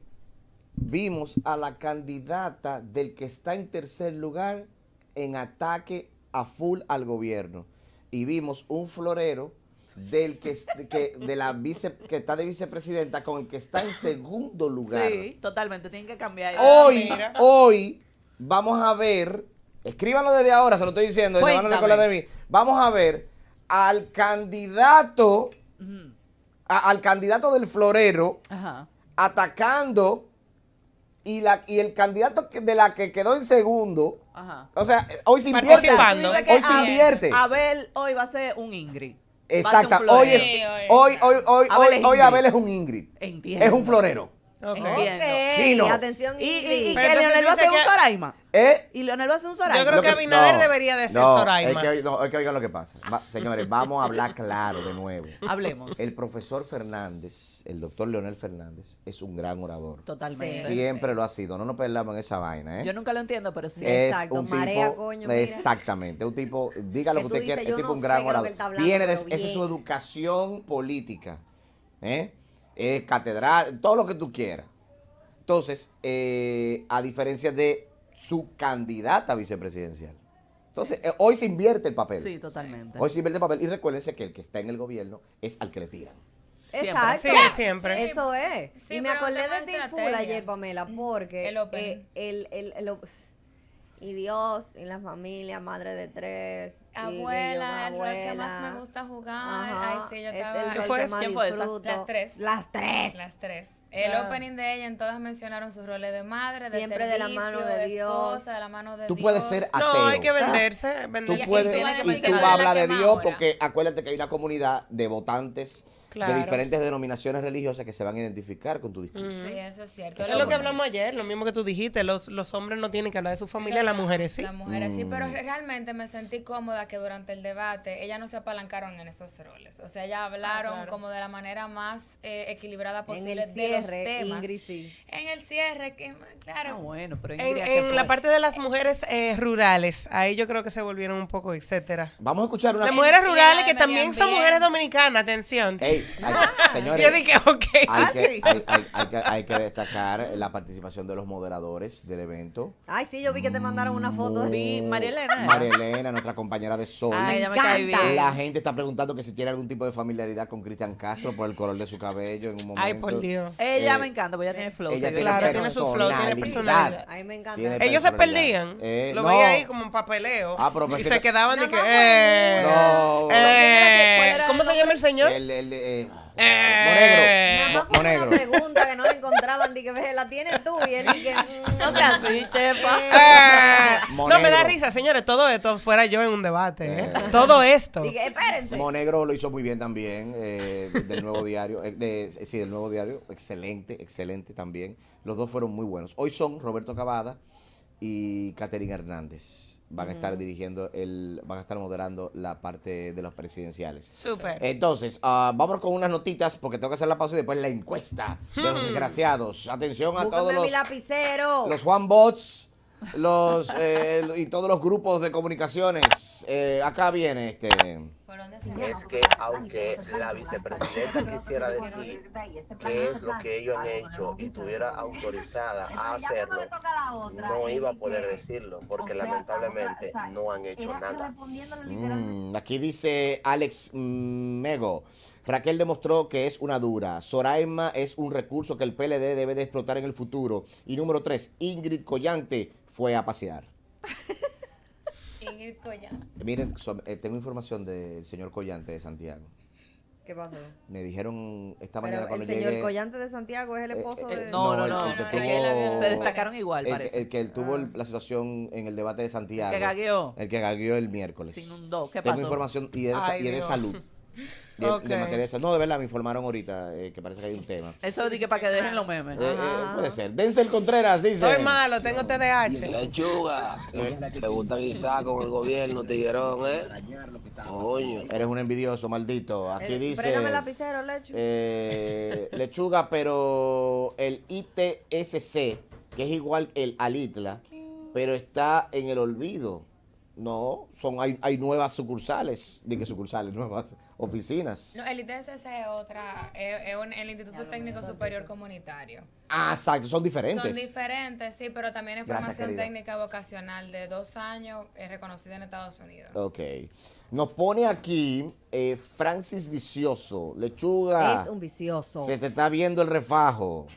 vimos a la candidata del que está en tercer lugar en ataque a full al gobierno. Y vimos un florero del que, es- que de la vice que está de vicepresidenta con el que está en segundo lugar. Sí, totalmente. Tienen que cambiar. Hoy, mira. hoy vamos a ver, escríbanlo desde ahora, se lo estoy diciendo, y se van a Cuéntame. recordar de mí. Vamos a ver al candidato, a- al candidato del florero Ajá. atacando y la y el candidato que- de la que quedó en segundo. Ajá. O sea, hoy se invierte. Participando. Hoy Tú dices que se a- invierte. Abel hoy va a ser un Ingrid. Exacto. Va a ser un Hoy, florero. es, Sí, hoy, hoy, hoy, hoy, Abel hoy, es hoy Ingrid. Abel es un Ingrid. Entiendo. Es un florero. Ok. Entiendo. Ok, Sí, no. atención. Y, y, y Ingrid. Pero que entonces Leonel va a dice ser un que- Soraima. ¿Eh? Y Leonel va a ser un Soraima. Yo creo Lo que Abinader debería de ser no, Soraima. Es que, no, es que oigan lo que pasa. Va- señores, vamos a hablar claro de nuevo. Hablemos. El profesor Fernández, el doctor Leonel Fernández, es un gran orador. Totalmente. Sí. Siempre lo ha sido. No nos perdamos en esa vaina, ¿eh? Yo nunca lo entiendo, pero sí. es Exacto, un marea, tipo, coño, mira. exactamente, un tipo, diga lo Que que tú usted dices, quiera, yo el tipo no un sé gran qué es lo que orador. él está hablando, Viene de, pero esa es su bien. educación política, ¿eh? Es catedral, todo lo que tú quieras. Entonces, eh, a diferencia de su candidata vicepresidencial. Entonces, eh, hoy se invierte el papel. Sí, totalmente. Hoy se invierte el papel. Y recuérdense que el que está en el gobierno es al que le tiran. Exacto. Sí, siempre. Eso es. Sí, y me pero acordé tema de de ti full estrategia. ayer, Pamela, porque El open. eh, el, el, el op- y Dios, y la familia, madre de tres. y que yo, Abuela, lo que abuela. más me gusta jugar. Ajá, Ay, sí, yo es estaba. el ¿Qué rol fue que eso? más ¿Quién fue esa? disfruto. Las tres. Las tres. Las tres. El Ah. opening de ella, en todas mencionaron sus roles de madre, de Siempre de la servicio, mano de Dios. esposa, de la mano de Tú Dios. puedes ser ateo. No, hay que venderse. Tú venderse. Y- y puedes, tú vas a y decir tú que vas tú a eres hablar la de que Dios más ora. porque acuérdate que hay una comunidad de votantes Claro. de diferentes denominaciones religiosas que se van a identificar con tu discurso. Ujú. Sí, eso es cierto. Es Eso lo es que bueno. hablamos ayer, lo mismo que tú dijiste, los, los hombres no tienen que hablar de su familia, las mujeres sí. Las mujeres sí, pero Mm. realmente me sentí cómoda que durante el debate ellas no se apalancaron en esos roles. O sea, ellas hablaron claro. como de la manera más eh, equilibrada En posible el de los cierre, temas. Ingrid, sí. En el cierre, que claro. Ah, bueno, pero En, Ingrid, ¿a qué en la fue? parte de las mujeres eh, rurales, ahí yo creo que se volvieron un poco etcétera. Vamos a escuchar una... Las mujeres y la rurales de que también medio son ambiente. mujeres dominicanas, atención. Ey, hay- señores, Yo dije, ok. hay, Ah, que, sí. hay, hay- hay que, hay que destacar la participación de los moderadores del evento. Ay, sí, yo vi que te mandaron una foto. de- Vi María Elena. ¿era? María Elena, nuestra compañera de Sol. Ay, Me ella me cae encanta. bien. La gente está preguntando que si tiene algún tipo de familiaridad con Cristian Castro por el color de su cabello en un momento. Ay, por Dios. Ella Eh, me encanta, porque ella tiene flow. ella se ve tiene Claro, que- tiene su flow, tiene personalidad. A mí me encanta. Tiene Ellos se personalidad. perdían. Eh, lo no. veía ahí como en papeleo. Ah, pero y pensé se que- quedaban de Nada que. más Eh, No. eh, ¿Cuál era ¿Cómo el se llama el señor? El, el, eh, Eh, Monegro. Nada más Mo- fue una Monegro. pregunta que no le encontraban. Dije, ve, la tienes tú. Y él dije, mm, No seas así, chefa. Eh, no, me da Monegro. risa, señores. Todo esto fuera yo en un debate. ¿eh? Eh. Todo esto. dije, espérense. Monegro lo hizo muy bien también, eh, del Nuevo Diario. eh, de- sí, del Nuevo Diario. Excelente, excelente también. Los dos fueron muy buenos. Hoy son Roberto Cavada y Catherine Hernández. Van a estar dirigiendo, el, van a estar moderando la parte de los presidenciales. Súper. Entonces, ah, vámonos con unas notitas porque tengo que hacer la pausa y después la encuesta de Hmm. los desgraciados. Atención a todos Búscame los, mi lapicero. los Juan Bots los, eh, y todos los grupos de comunicaciones. Eh, acá viene este. ¿Por dónde se Es que aunque la vicepresidenta quisiera decir qué es lo que ellos han hecho y estuviera autorizada a hacerlo, no iba a poder decirlo porque lamentablemente no han hecho nada. Mm, aquí dice Alex mm, Mego. Raquel demostró que es una dura. Soraima es un recurso que el P L D debe de explotar en el futuro. Y número tres, Ingrid Collante fue a pasear. Ingrid Collante. Miren, so- eh, tengo información del señor Collante de Santiago. ¿Qué pasó? Me dijeron esta mañana Pero cuando el señor llegué... Collante de Santiago es el eh, esposo eh, de... No, no, el- no. el que no, tuvo- no, él había- Se destacaron igual, el, parece. el que él tuvo el- la situación en el debate de Santiago. El que gagueó. El que gagueó el miércoles. Se inundó. ¿Qué Tengo pasó? información y es de, Ay, y es de Dios. salud. De, Ok. de materia de salud. No, de verdad, me informaron ahorita eh, que parece que hay un tema. Eso dije para que dejen los memes. Eh, eh, puede ser. Denzel Contreras dice. Soy malo, tengo T D A H. Lechuga, te gusta guisar con el gobierno, tiguerón, ¿eh? Coño. Eres un envidioso, maldito. Aquí Eh, dice. Préstame el lapicero, Lechu. eh, lechuga, pero el I T S C, que es igual el Alitla, pero está en el olvido. No, son hay, hay nuevas sucursales, de que sucursales, nuevas oficinas. No, el I T S C es otra, es, es un- el Instituto Técnico Superior Comunitario. Ah, exacto, son diferentes. Son diferentes, sí, pero también es Gracias, formación querida. técnica vocacional de dos años, es reconocida en Estados Unidos. Ok. Nos pone aquí eh, Francis Vicioso. Lechuga. Es un vicioso. Se te está viendo el refajo.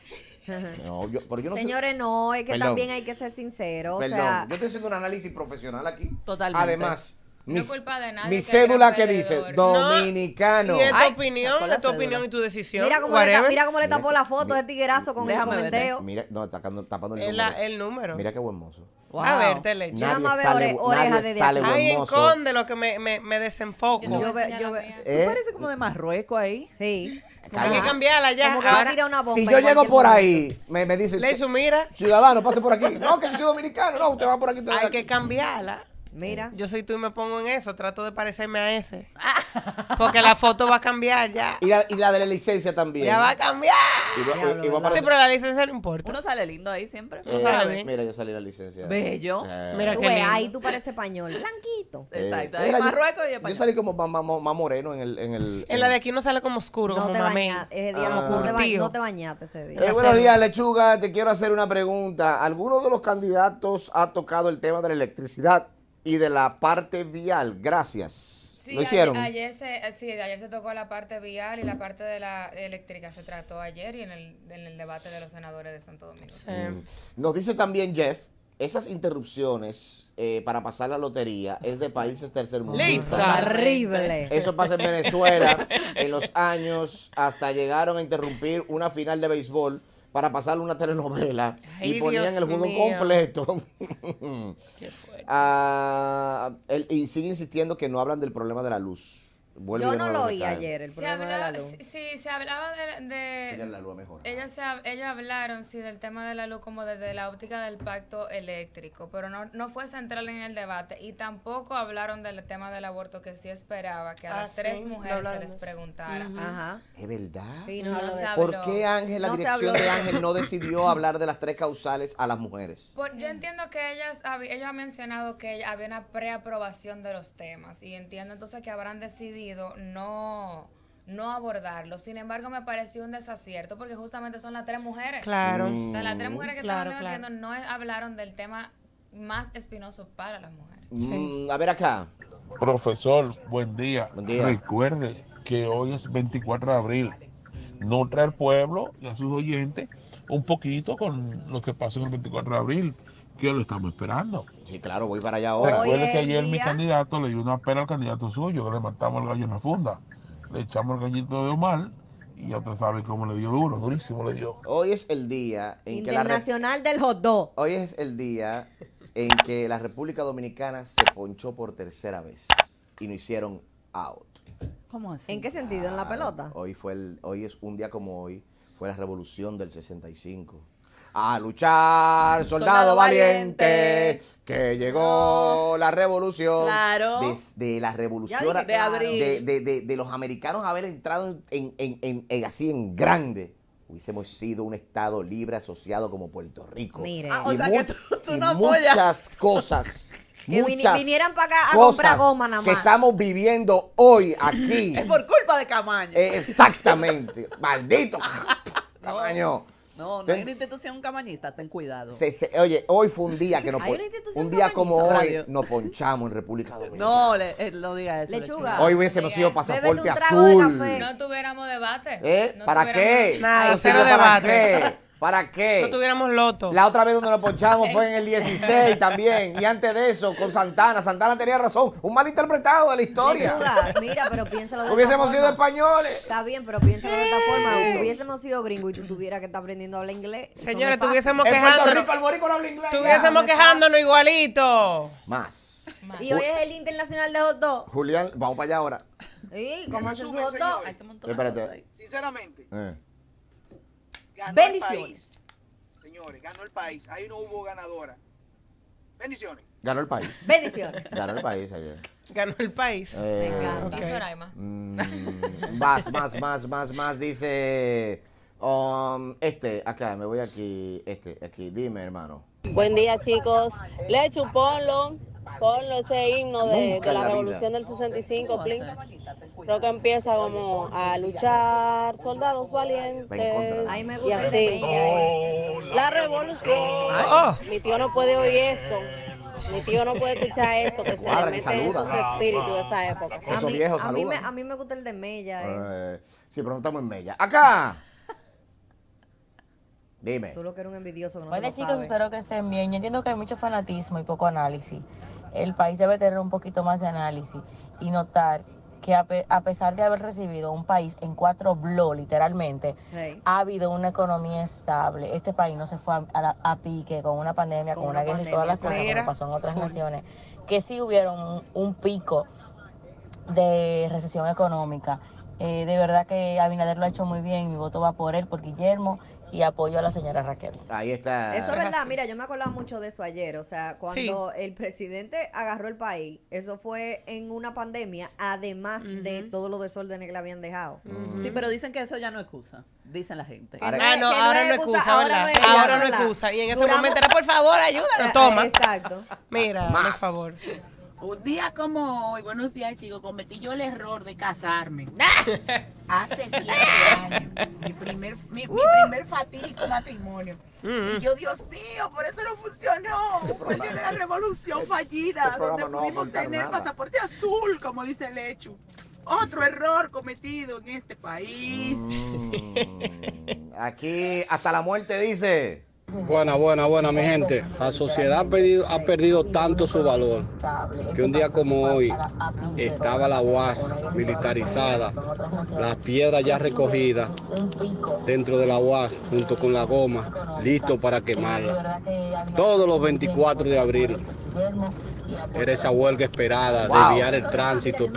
No, yo, pero yo no sé- Señores, no, es que Perdón. también hay que ser sincero. Perdón, o sea, yo estoy haciendo un análisis profesional aquí. Totalmente. Además, No mi, es culpa de nadie mi que cédula sea que dice perdedor. dominicano. Y es tu Ay, opinión, sacó la es tu cédula. opinión y tu decisión. mira cómo, le, ta- whatever. mira cómo le Mira tapó que- la foto mira- de tiguerazo con, el, Déjame con el ver. dedo. Mira, no, está tapando, tapando el Es la- número. el número. Mira qué buen mozo. Wow. A ver, te leche. Yo nada Nadie más veo sale, ore- oreja nadie desde sale aquí. buen Ay, mozo. esconde lo que me, me, me desenfoco. Yo te voy a Yo ve- enseñar yo la ve- mía. ¿Eh? Tú pareces como de Marruecos ahí. Sí. Hay que cambiarla ya. Como que va a Ahora, tirar una bomba. Si en yo llego cualquier por momento. ahí, me, me dicen, Lechu, mira, ciudadano, pase por aquí. No, que yo soy dominicano. No, usted va por aquí. usted va hay aquí. que cambiarla. Mira. Yo soy tú y me pongo en eso, trato de parecerme a ese. Porque la foto va a cambiar ya. Y la, y la de la licencia también. Ya va a cambiar. Y va- Diablo, y- y va a ¿verdad? Sí, aparecer- pero la licencia no importa. Uno sale lindo ahí siempre. Eh, sale bien. Mira, yo salí la licencia. Bello. Eh, Mira Tú qué ves, lindo. ahí tú pareces español. Blanquito. eh, Exacto. es Ahí verdad, yo- Marruecos y Yo España. salí como más, más- más moreno en el... En, el, En la de aquí no sale como oscuro, No como te, mamey. baña, ese día Ah. no, no te ba- Curtido. no te bañaste ese día. Eh, buenos días, Lechuga. Te quiero hacer una pregunta. ¿Alguno de los candidatos ha tocado el tema de la electricidad y de la parte vial? Gracias. Sí, ¿Lo hicieron? Ayer, ayer se, eh, sí, ayer se tocó la parte vial y la parte de la eléctrica se trató ayer y en el, en el debate de los senadores de Santo Domingo. Sí. Nos dice también Jeff, esas interrupciones eh, para pasar la lotería es de países tercermundistas. Lisa. Horrible. Eso pasa en Venezuela en los años hasta llegaron a interrumpir una final de béisbol para pasar una telenovela Ay, y ponían Dios el juego mío. completo. Qué fuerte. Ah, él- y sigue insistiendo que no hablan del problema de la luz. Vuelve Yo de no nuevo lo que oí cae. ayer, el Se problema de la hablaba, luz. sí, sí, se hablaba de... de Señor, la luz mejor. ellos, se, hab- ellos hablaron, sí, del tema de la luz como desde la óptica del pacto eléctrico, pero no, no fue central en el debate y tampoco hablaron del tema del aborto, que sí esperaba que a Ah, las sí, tres no mujeres se hablaron les de eso. preguntara. Ajá. ¿Es verdad? Sí, no, No habló se de eso. habló. ¿Por qué Ángel, la No se dirección habló de de- Ángel no decidió hablar de las tres causales a las mujeres? Por- yo entiendo que ellas, hab- ellos han mencionado que había una preaprobación de los temas y entiendo entonces que habrán decidido no, no abordarlo. Sin embargo, me pareció un desacierto porque justamente son las tres mujeres. Claro. O sea, las tres mujeres que Claro, estaban claro. debatiendo no hablaron del tema más espinoso para las mujeres. Sí. Mm, a ver acá. Profesor, buen día. Buen día. Recuerde que hoy es veinticuatro de abril. Nutre al pueblo y a sus oyentes un poquito con lo que pasó en el veinticuatro de abril, que lo estamos esperando. Sí, claro, voy para allá ahora. Hoy Recuerde es que el ayer mi día. candidato le dio una pera al candidato suyo, que le matamos el gallo en la funda. Le echamos el gallito de Omar y ya usted sabe cómo le dio duro, durísimo le dio. Hoy es el día en que la Re- Internacional del hot dog. hoy es el día en que la República Dominicana se ponchó por tercera vez y no hicieron out. ¿Cómo así? ¿En qué sentido? ¿En la pelota? Hoy fue el, hoy es un día como hoy, fue la revolución del sesenta y cinco. A luchar, soldado, Soldado valiente, valiente. que llegó la revolución. Claro. Desde la revolución Ya dije de abril. de, de- de- de los americanos haber entrado en, en- en- en- así en grande. Hubiésemos sido un estado libre asociado como Puerto Rico. Mire. Ah, o Y sea mu- que tú- tú y no apoyas. muchas cosas. Que vini- muchas vinieran para acá a cosas comprar goma nada que más. estamos viviendo hoy aquí. Es por culpa de Camaño. Eh, exactamente. Maldito tamaño. no, no ten- hay una institución camañista, ten cuidado. Se- se- oye, hoy fue un día que nos Hay pon- una institución un día como cabañista. hoy Radio. nos ponchamos en República Dominicana. No, le, eh, no diga eso. Lechuga. Hoy hubiésemos sido Bébete pasaporte un trago de azul. café. No tuviéramos debate. ¿Eh? No ¿Para qué? tuviéramos- Nada, Eso cero sirve ¿Para debate. qué? ¿Para qué? No tuviéramos loto. La otra vez donde nos ponchamos fue en el dieciséis también. Y antes de eso, con Santana. Santana tenía razón. Un mal interpretado de la historia. Lechuga, mira, pero piénsalo de esta Hubiésemos forma. sido españoles. Está bien, pero piénsalo de esta forma. Hubiésemos sido gringos y tú tuvieras que estar aprendiendo a hablar inglés. Eso no Señores, es fácil. tuviésemos En Puerto quejándonos. Rico el boricua no habla inglés. Tuviésemos Ya, quejándonos igualito. Más. Y hoy es el Internacional de Hot Dog. Julián, vamos para allá ahora. ¿Sí? ¿Cómo hace su resumen, hot dog? Hay que montar Espérate. una cosa ahí. Sinceramente, Eh. ganó Bendiciones. el país. Señores, ganó el país. Ahí no hubo ganadora. Bendiciones. Ganó el país. Bendiciones. Ganó el país ayer. Ganó el país. Eh, Me encanta. ¿Y Ok. Soraima? Mm, más, más, más, más, más, dice um, este, acá, me voy aquí, este, aquí, dime hermano. Buen día, chicos. Lechu, ponlo. Ponlo ese himno de, Nunca de la en la revolución del sesenta y cinco, plin. Creo que empieza como a luchar, soldados valientes. Va en contra. Ahí me Y gusta el de así. Mella. eh. La revolución. Oh. Mi tío no puede oír esto. Mi tío no puede escuchar esto. Se Que cuadra, se que le mete en saluda. esos espíritus de esa época. A Esos mí, viejos a mí, me, saludan. a mí me gusta el de Mella. eh. Eh, sí, pero no estamos en Mella. Acá. Dime. Tú lo que eres un envidioso que no Bueno, te lo chicos, sabes. espero que estén bien. Yo entiendo que hay mucho fanatismo y poco análisis. El país debe tener un poquito más de análisis y notar que a, pe- a pesar de haber recibido un país en cuatro blogs, literalmente, Hey. ha habido una economía estable. Este país no se fue a, a la- a pique con una pandemia, Con con, una una guerra y pandemia, todas las cosas Mira. como pasó en otras Full. naciones, que sí hubieron un, un pico de recesión económica. Eh, de verdad que Abinader lo ha hecho muy bien. Mi voto va por él, por Guillermo, y apoyo a la señora Raquel. Ahí está. Eso es Es verdad, así. mira, yo me acordaba mucho de eso ayer, o sea, cuando el presidente agarró el país, eso fue en una pandemia, además de todos los desórdenes que le habían dejado. Sí, pero dicen que eso ya no es excusa, dicen la gente. Que Ahora- no Ah, es- no, que no ahora es no excusa, excusa, ahora ¿verdad? no es Ahora no excusa. excusa. Y en ese Duramos- momento era, por favor, ayúdanos, Eh, toma. Exacto. Mira, Más. por favor. Un día como hoy, buenos días chicos, cometí yo el error de casarme. Hace siete años. Mi primer, mi, mi primer fatídico matrimonio. Y yo, Dios mío, por eso no funcionó. Fue de la revolución fallida, este programa donde no va a pudimos aportar tener nada. pasaporte azul, como dice el hecho. Otro error cometido en este país. Mm, aquí hasta la muerte dice. Buena, buena, buena, mi gente. La sociedad ha perdido, ha perdido tanto su valor que un día como hoy estaba la U A S militarizada, las piedras ya recogidas dentro de la U A S junto con la goma, listo para quemarla. Todos los veinticuatro de abril era esa huelga esperada, Wow. desviar el tránsito, todo eso.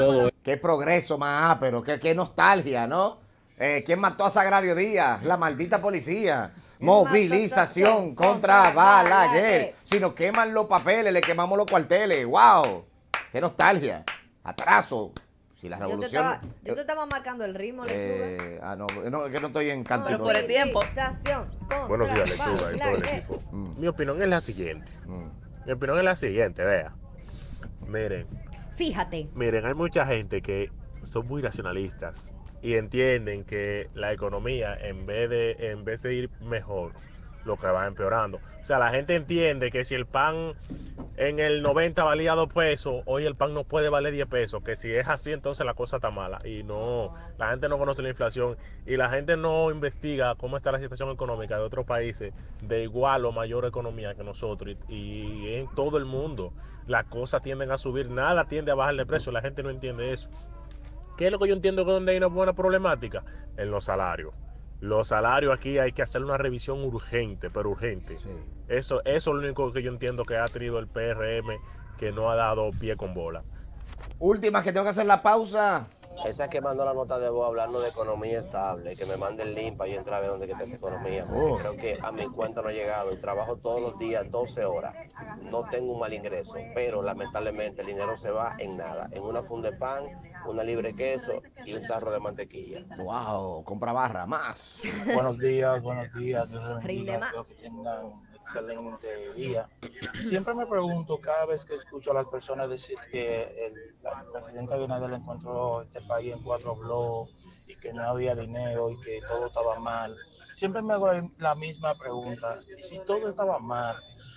Qué progreso más ápero, qué, qué nostalgia, ¿no? Eh, ¿Quién mató a Sagrario Díaz? La maldita policía. Movilización contra, contra Balaguer. Si nos queman los papeles, le quemamos los cuarteles. ¡Wow! ¡Qué nostalgia! Atraso. Si la revolución... Yo te estaba, yo te estaba marcando el ritmo, Lechuga. Eh, ah, no, no, que no estoy en canto. Pero por el tiempo. Buenos días, Lechuga y todo el equipo. Mm. Mi opinión es la siguiente. Mm. Mi opinión es la siguiente, vea. Miren. Fíjate. Miren, hay mucha gente que son muy racionalistas y entienden que la economía, en vez de, en vez de ir mejor, lo que va empeorando. O sea, la gente entiende que si el pan en el noventa valía dos pesos, hoy el pan no puede valer diez pesos, que si es así, entonces la cosa está mala. Y no, la gente no conoce la inflación y la gente no investiga cómo está la situación económica de otros países de igual o mayor economía que nosotros. Y, y en todo el mundo las cosas tienden a subir, nada tiende a bajar de precio, la gente no entiende eso. ¿Qué es lo que yo entiendo que donde hay una buena problemática? En los salarios. Los salarios aquí hay que hacer una revisión urgente, pero urgente. Sí. Eso, eso es lo único que yo entiendo que ha tenido el P R M, que no ha dado pie con bola. Última, que tengo que hacer la pausa. Esa que mandó la nota de voz hablando de economía estable, que me mande el link para yo entrar a ver dónde está esa economía. Porque oh. creo que a mi cuenta no ha llegado y trabajo todos los días doce horas. No tengo un mal ingreso, pero lamentablemente el dinero se va en nada. En una funda de pan, una libre de queso y un tarro de mantequilla. Wow, compra barra, más. Buenos días, buenos días. Dios les bendiga, espero que tengan un excelente día. Siempre me pregunto cada vez que escucho a las personas decir que el, el presidente Abinader encontró este país en cuatro bloques y que no había dinero y que todo estaba mal. Siempre me hago la misma pregunta. Y si todo estaba mal,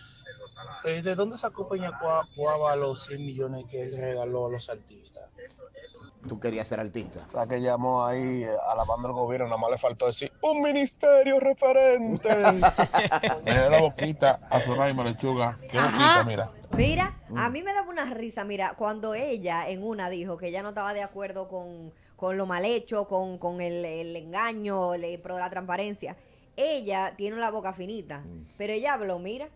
¿de dónde sacó Peña Cuava los cien millones que él regaló a los artistas? Tú querías ser artista. O sea, que llamó ahí alabando al gobierno, nada más le faltó decir un ministerio referente. Mira la boquita a Zoraima, Lechuga. Qué Ajá. boquita, mira. Mira, mm. a mí me daba una risa, mira, cuando ella en una dijo que ella no estaba de acuerdo con, con lo mal hecho, con, con el, el engaño, el, pro de la transparencia. Ella tiene la boca finita, mm. pero ella habló, mira,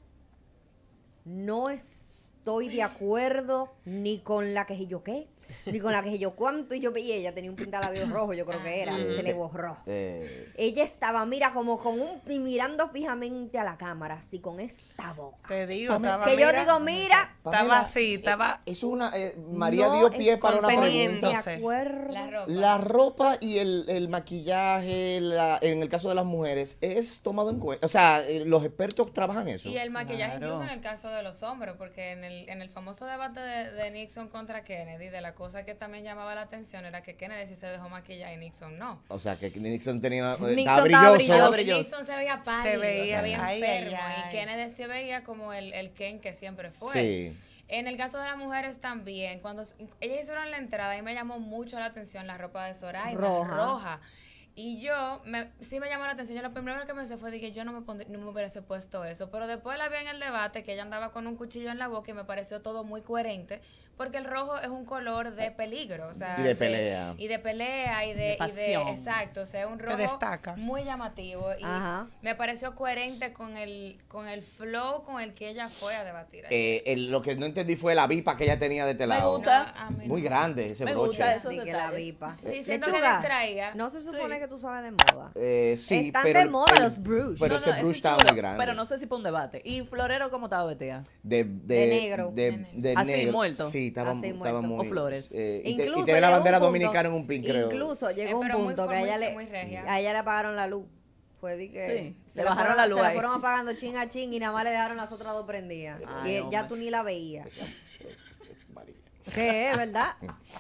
no estoy de acuerdo ni con la que yo qué, ni con la que yo cuánto, y yo y ella tenía un pintalabio rojo, yo creo que era, eh, se le borró. Eh. Ella estaba, mira, como con un, y mirando fijamente a la cámara, así con esta boca. Te digo, estaba, que mira, yo digo, mira, estaba así, estaba. Eso es una, eh, María no dio pie para una pregunta. De acuerdo. La ropa, la ropa y el, el maquillaje, la, en el caso de las mujeres, es tomado en cuenta. O sea, los expertos trabajan eso. Y el maquillaje Claro. incluso en el caso de los hombres, porque en el, en el famoso debate de, de Nixon contra Kennedy, de la cosa que también llamaba la atención era que Kennedy sí se dejó maquillar y Nixon no. O sea, que Nixon tenía, Nixon estaba brilloso. brilloso. brilloso. Nixon se veía pálido, se veía, se veía ay, enfermo, ay, ay. y Kennedy se veía como el, el Ken que siempre fue. Sí. En el caso de las mujeres también, cuando ellas hicieron la entrada, y me llamó mucho la atención la ropa de Soraya, roja. roja. Y yo, me, sí me llamó la atención. Yo lo primero que pensé fue de que yo no me, pondré, no me hubiese puesto eso. Pero después la vi en el debate que ella andaba con un cuchillo en la boca y me pareció todo muy coherente. Porque el rojo es un color de peligro. O sea, y de pelea. De, y de pelea y de, de pasión. Y de, exacto. O sea, un rojo destaca. muy llamativo. Y Ajá. me pareció coherente con el, con el flow con el que ella fue a debatir. Eh, el, lo que no entendí fue la vipa que ella tenía de este Me lado. gusta. No, a mí Muy no. grande ese Me broche. gusta eso. Sí, que la vipa. Sí, siento que Lechuga, distraía. no se supone Sí. que tú sabes de moda. Eh, sí, Están pero de el- moda el- los brush. Pero No, ese no, eso brush es estaba chulo, muy grande. Pero no sé si para un debate. ¿Y Florero cómo estaba vestida? de, de, De negro. De, De de Así, negro. muerto. Sí, estaba, Así, estaba muerto. muy. O flores. eh, y, te- y Incluso tiene la llegó bandera un punto- dominicana en un pin, creo. Incluso llegó Eh, un pero muy- punto fue que a muy- ella, le, muy regia. a ella le apagaron la luz. Fue de que Sí, se le bajaron fueron- la luz Se la ahí. fueron apagando chin a chin y nada más le dejaron las otras dos prendidas. Ay, y ya hombre. tú ni la veías. ¿Qué es, verdad?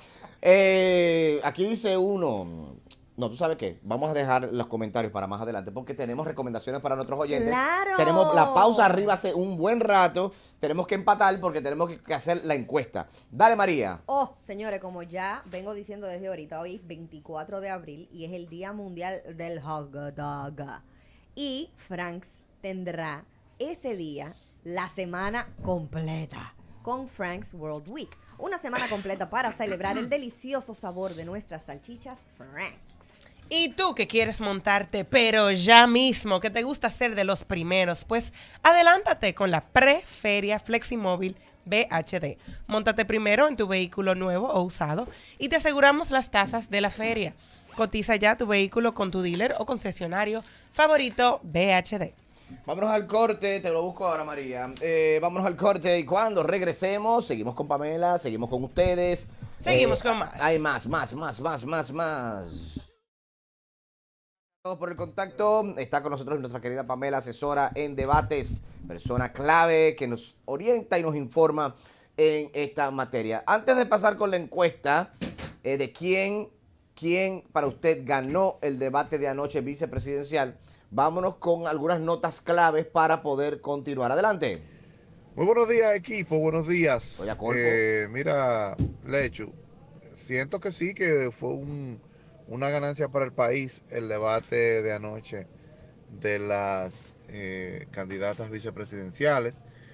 Eh, aquí dice uno. No, ¿tú sabes qué? Vamos a dejar los comentarios para más adelante porque tenemos recomendaciones para nuestros oyentes. ¡Claro! Tenemos la pausa arriba hace un buen rato. Tenemos que empatar porque tenemos que hacer la encuesta. Dale, María. Oh, señores, como ya vengo diciendo desde ahorita, hoy es veinticuatro de abril y es el Día Mundial del Hot Dog. Y Frank's tendrá ese día la semana completa con Frank's World Week. Una semana completa para celebrar el delicioso sabor de nuestras salchichas Frank's. Y tú que quieres montarte, pero ya mismo, que te gusta ser de los primeros, pues adelántate con la Preferia Fleximóvil B H D. Móntate primero en tu vehículo nuevo o usado y te aseguramos las tasas de la feria. Cotiza ya tu vehículo con tu dealer o concesionario favorito B H D. Vámonos al corte, te lo busco ahora, María. Eh, vámonos al corte y cuando regresemos, seguimos con Pamela, seguimos con ustedes. Seguimos Eh, con más. Hay más, más, más, más, más, más. Todos por el contacto. Está con nosotros nuestra querida Pamela, asesora en debates, persona clave que nos orienta y nos informa en esta materia. Antes de pasar con la encuesta eh, de quién, quién para usted ganó el debate de anoche vicepresidencial, vámonos con algunas notas claves para poder continuar. Adelante. Muy buenos días, equipo. Buenos días. Oye, Corpo. Eh, mira, Lechu, siento que sí, que fue un, una ganancia para el país el debate de anoche de las eh, candidatas vicepresidenciales.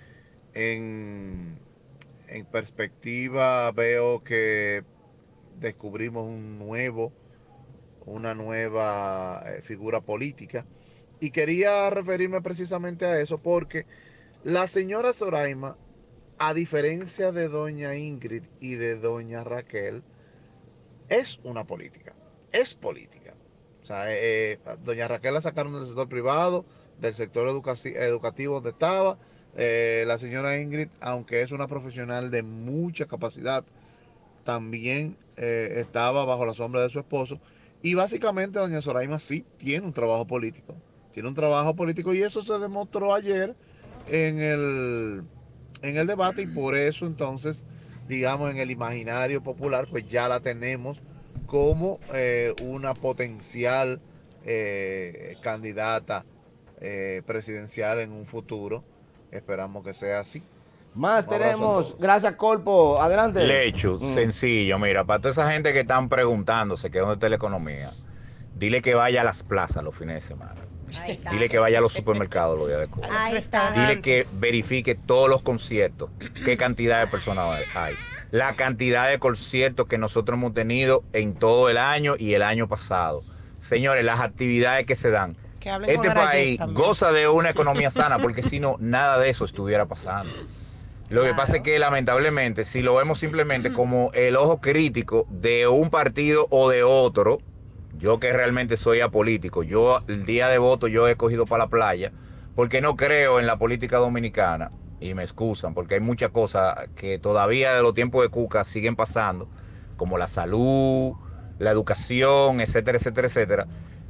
En, en perspectiva, veo que descubrimos un nuevo, una nueva eh, figura política. Y quería referirme precisamente a eso porque la señora Zoraima, a diferencia de doña Ingrid y de doña Raquel, es una política, es política. O sea, eh, doña Raquel la sacaron del sector privado, del sector educaci- educativo donde estaba. Eh, la señora Ingrid, aunque es una profesional de mucha capacidad, también eh, estaba bajo la sombra de su esposo. Y básicamente doña Zoraima sí tiene un trabajo político. Tiene un trabajo político y eso se demostró ayer en el, en el debate y por eso entonces, digamos, en el imaginario popular, pues ya la tenemos como eh, una potencial eh, candidata eh, presidencial en un futuro. Esperamos que sea así. Más Un abrazo a tenemos. todos. Gracias, Corpo. Adelante. Lechu, Mm. sencillo, mira, para toda esa gente que están preguntándose que dónde está la economía, dile que vaya a las plazas los fines de semana. Ahí está. Dile que vaya a los supermercados los días de compra. Ahí está. Dile que verifique todos los conciertos, qué cantidad de personas hay. La cantidad de conciertos que nosotros hemos tenido en todo el año y el año pasado. Señores, las actividades que se dan. Que hablen Este con Arayet país también. goza de una economía sana porque si no, nada de eso estuviera pasando. Lo que pasa es que lamentablemente, si lo vemos simplemente como el ojo crítico de un partido o de otro, yo que realmente soy apolítico, yo el día de voto yo he cogido para la playa, porque no creo en la política dominicana, y me excusan, porque hay muchas cosas que todavía de los tiempos de Cuca siguen pasando, como la salud, la educación, etcétera, etcétera, etcétera.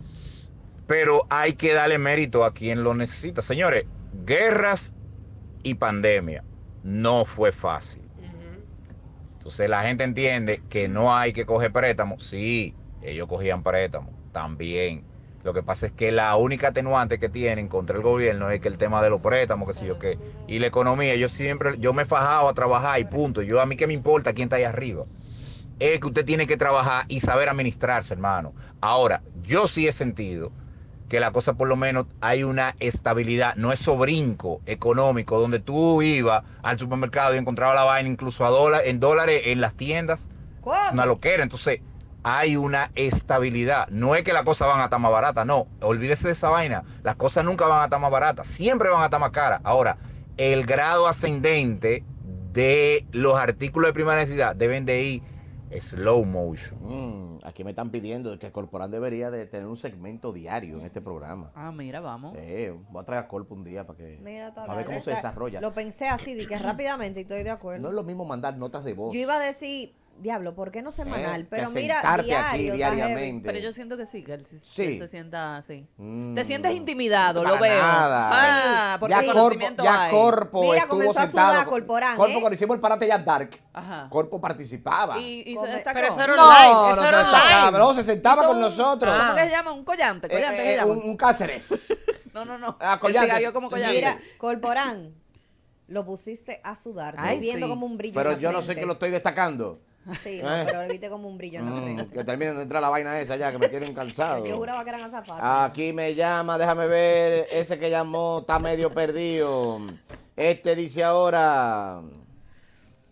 Pero hay que darle mérito a quien lo necesita. Señores, guerras y pandemia no fue fácil. Entonces la gente entiende que no hay que coger préstamos. Sí, ellos cogían préstamos también. Lo que pasa es que la única atenuante que tienen contra el gobierno es que el tema de los préstamos, qué sé yo qué. Y la economía, yo siempre, yo me he fajado a trabajar y punto. Yo a mí qué me importa quién está ahí arriba. Es que usted tiene que trabajar y saber administrarse, hermano. Ahora, yo sí he sentido que la cosa por lo menos hay una estabilidad, no es sobrinco económico, donde tú ibas al supermercado y encontrabas la vaina incluso a dólar, en dólares en las tiendas, ¿Cómo? una loquera. Entonces hay una estabilidad, no es que las cosas van a estar más baratas, no, olvídese de esa vaina, las cosas nunca van a estar más baratas, siempre van a estar más caras. Ahora, el grado ascendente de los artículos de primera necesidad deben de ir slow motion. Mm, aquí me están pidiendo que Corporán debería de tener un segmento diario en este programa. Ah, mira, vamos. Eh, voy a traer a Corpo un día para que Mira, está para ver bien. cómo se desarrolla. Lo pensé así, di que rápidamente y estoy de acuerdo. No es lo mismo mandar notas de voz. Yo iba a decir, diablo, ¿por qué no semanal? Eh, Pero que mira, sentarte diario, aquí está diariamente. Pero yo siento que sí, que él, se- Sí. él se sienta así. Mm. Te sientes intimidado, Para lo veo. nada. Ah, porque ya el Corpo, conocimiento ya hay. Corpo Mira, estuvo comenzó a sentado. sudar Corporán, Corpo ¿eh? cuando hicimos el parate ya dark. Ajá. Corpo participaba. Y, y Come- se destacó. Pero eso era no, online, no eso se era destacaba, online. no, se sentaba Hizo con un- nosotros. ¿Cómo que se llama? Un collante. Eh, Collante eh, se llama. un, un Cáceres. No, no, no. Ah, Él collante. se gavió como collante. Mira, Corporán, lo pusiste a sudar, Ay, estoy viendo sí. como un brillo Pero en la yo no sé frente. que lo estoy destacando. Sí, no, Eh. pero lo viste como un brillo en la Mm, frente. que terminen de entrar la vaina esa ya, que me tienen cansado. Yo juraba que eran azafatos. Aquí me llama, déjame ver, ese que llamó está medio perdido. Este dice ahora,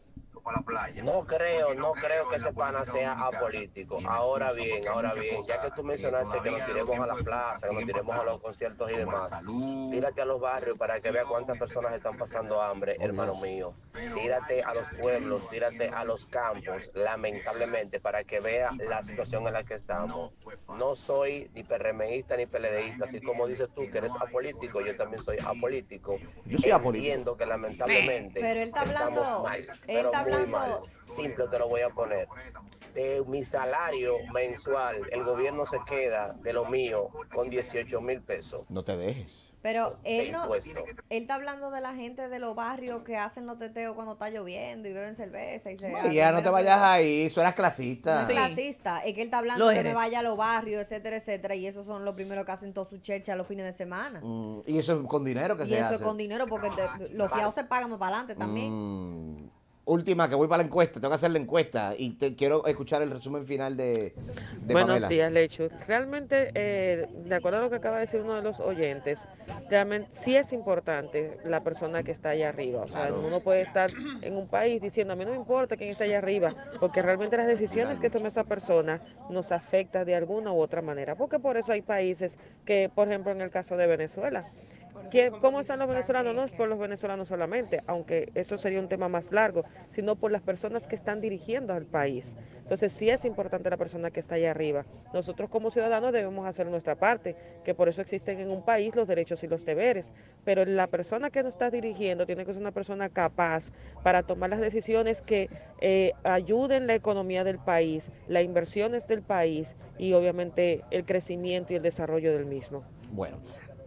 No creo, no creo que ese pana sea apolítico. Ahora bien, ahora bien, ya que tú mencionaste que nos tiremos a la plaza, que nos tiremos a los conciertos y demás, tírate a los barrios para que vea cuántas personas están pasando hambre, hermano mío. Tírate a los pueblos, tírate a los campos, lamentablemente, para que vea la situación en la que estamos. No soy ni PRMista ni PLDista, así como dices tú que eres apolítico, yo también soy apolítico. Yo soy apolítico. Entiendo que lamentablemente pero él está hablando, estamos mal, él pero está muy hablando, mal. Simple te lo voy a poner. De mi salario mensual, el gobierno se queda de lo mío con dieciocho mil pesos. No te dejes. pero él de no, impuesto. él está hablando de la gente de los barrios que hacen los teteos cuando está lloviendo y beben cerveza y se María, no te vayas ahí, eso eras clasista. No es clasista, es que él está hablando Lo de que eres. me vaya a los barrios, etcétera, etcétera, y esos son los primeros que hacen todos sus cherchas los fines de semana. Mm, y eso es con dinero que Y se eso hace. es con dinero porque te- los fiados se pagan más para adelante también. Mm, última, que voy para la encuesta, tengo que hacer la encuesta y te quiero escuchar el resumen final de, de Buenos Pamela. días, Lechu. Realmente, eh, de acuerdo a lo que acaba de decir uno de los oyentes, realmente sí es importante la persona que está allá arriba. O sea, uno puede estar en un país diciendo, a mí no me importa quién está allá arriba, porque realmente las decisiones que tome esa persona nos afecta de alguna u otra manera. Porque por eso hay países que, por ejemplo, en el caso de Venezuela, ¿Qué- ¿cómo están los venezolanos? No es por los venezolanos solamente, aunque eso sería un tema más largo, sino por las personas que están dirigiendo al país. Entonces sí es importante la persona que está allá arriba. Nosotros como ciudadanos debemos hacer nuestra parte, que por eso existen en un país los derechos y los deberes, pero la persona que nos está dirigiendo tiene que ser una persona capaz para tomar las decisiones que eh, ayuden la economía del país, las inversiones del país y obviamente el crecimiento y el desarrollo del mismo. Bueno,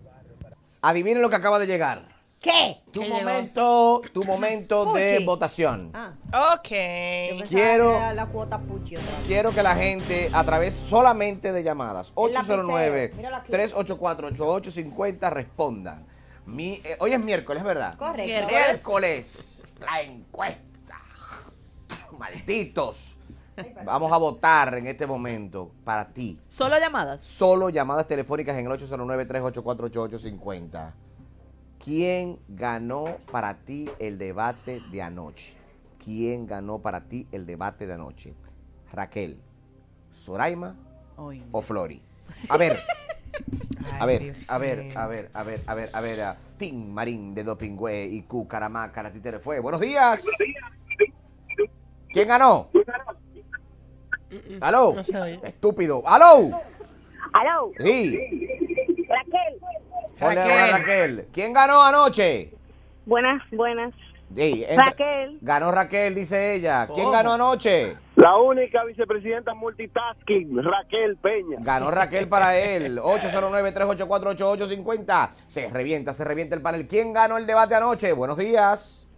adivinen lo que acaba de llegar. ¿Qué? Tu ¿Qué momento, tu momento de Puchi. votación. Ah. Ok. Yo pensaba Quiero- que era la cuota Puchi otra vez. Quiero que la gente, a través solamente de llamadas, El ocho cero nueve, lapicero. Míralo aquí. tres ocho cuatro, ocho ocho cinco cero, respondan. Mi, eh, hoy es miércoles, ¿verdad? Correcto. Miércoles, la encuesta. Malditos. Vamos a votar en este momento para ti. ¿Solo llamadas? Solo llamadas telefónicas en el ocho cero nueve, tres ocho cuatro, ocho ocho cinco cero. ¿Quién ganó para ti el debate de anoche? ¿Quién ganó para ti el debate de anoche? ¿Raquel, Soraima Ay, o Flori? A ver, a ver, Dios a ver, mío. a ver, a ver, a ver, a ver, a Tim Marín de Dopingüe y Q Caramaca, la títere fue. Buenos días. ¿Quién ganó? ¿Aló? No se oye. Estúpido. ¿Aló? ¿Aló? Sí. Raquel. Hola, Raquel. hola, Raquel. ¿Quién ganó anoche? Buenas, buenas. Sí, entra- Raquel. Ganó Raquel, dice ella. ¿Quién ¿Cómo? ganó anoche? La única vicepresidenta multitasking, Raquel Peña. Ganó Raquel para él. ocho cero nueve, tres ocho cuatro, ocho ocho cinco cero. Se revienta, se revienta el panel. ¿Quién ganó el debate anoche? Buenos días.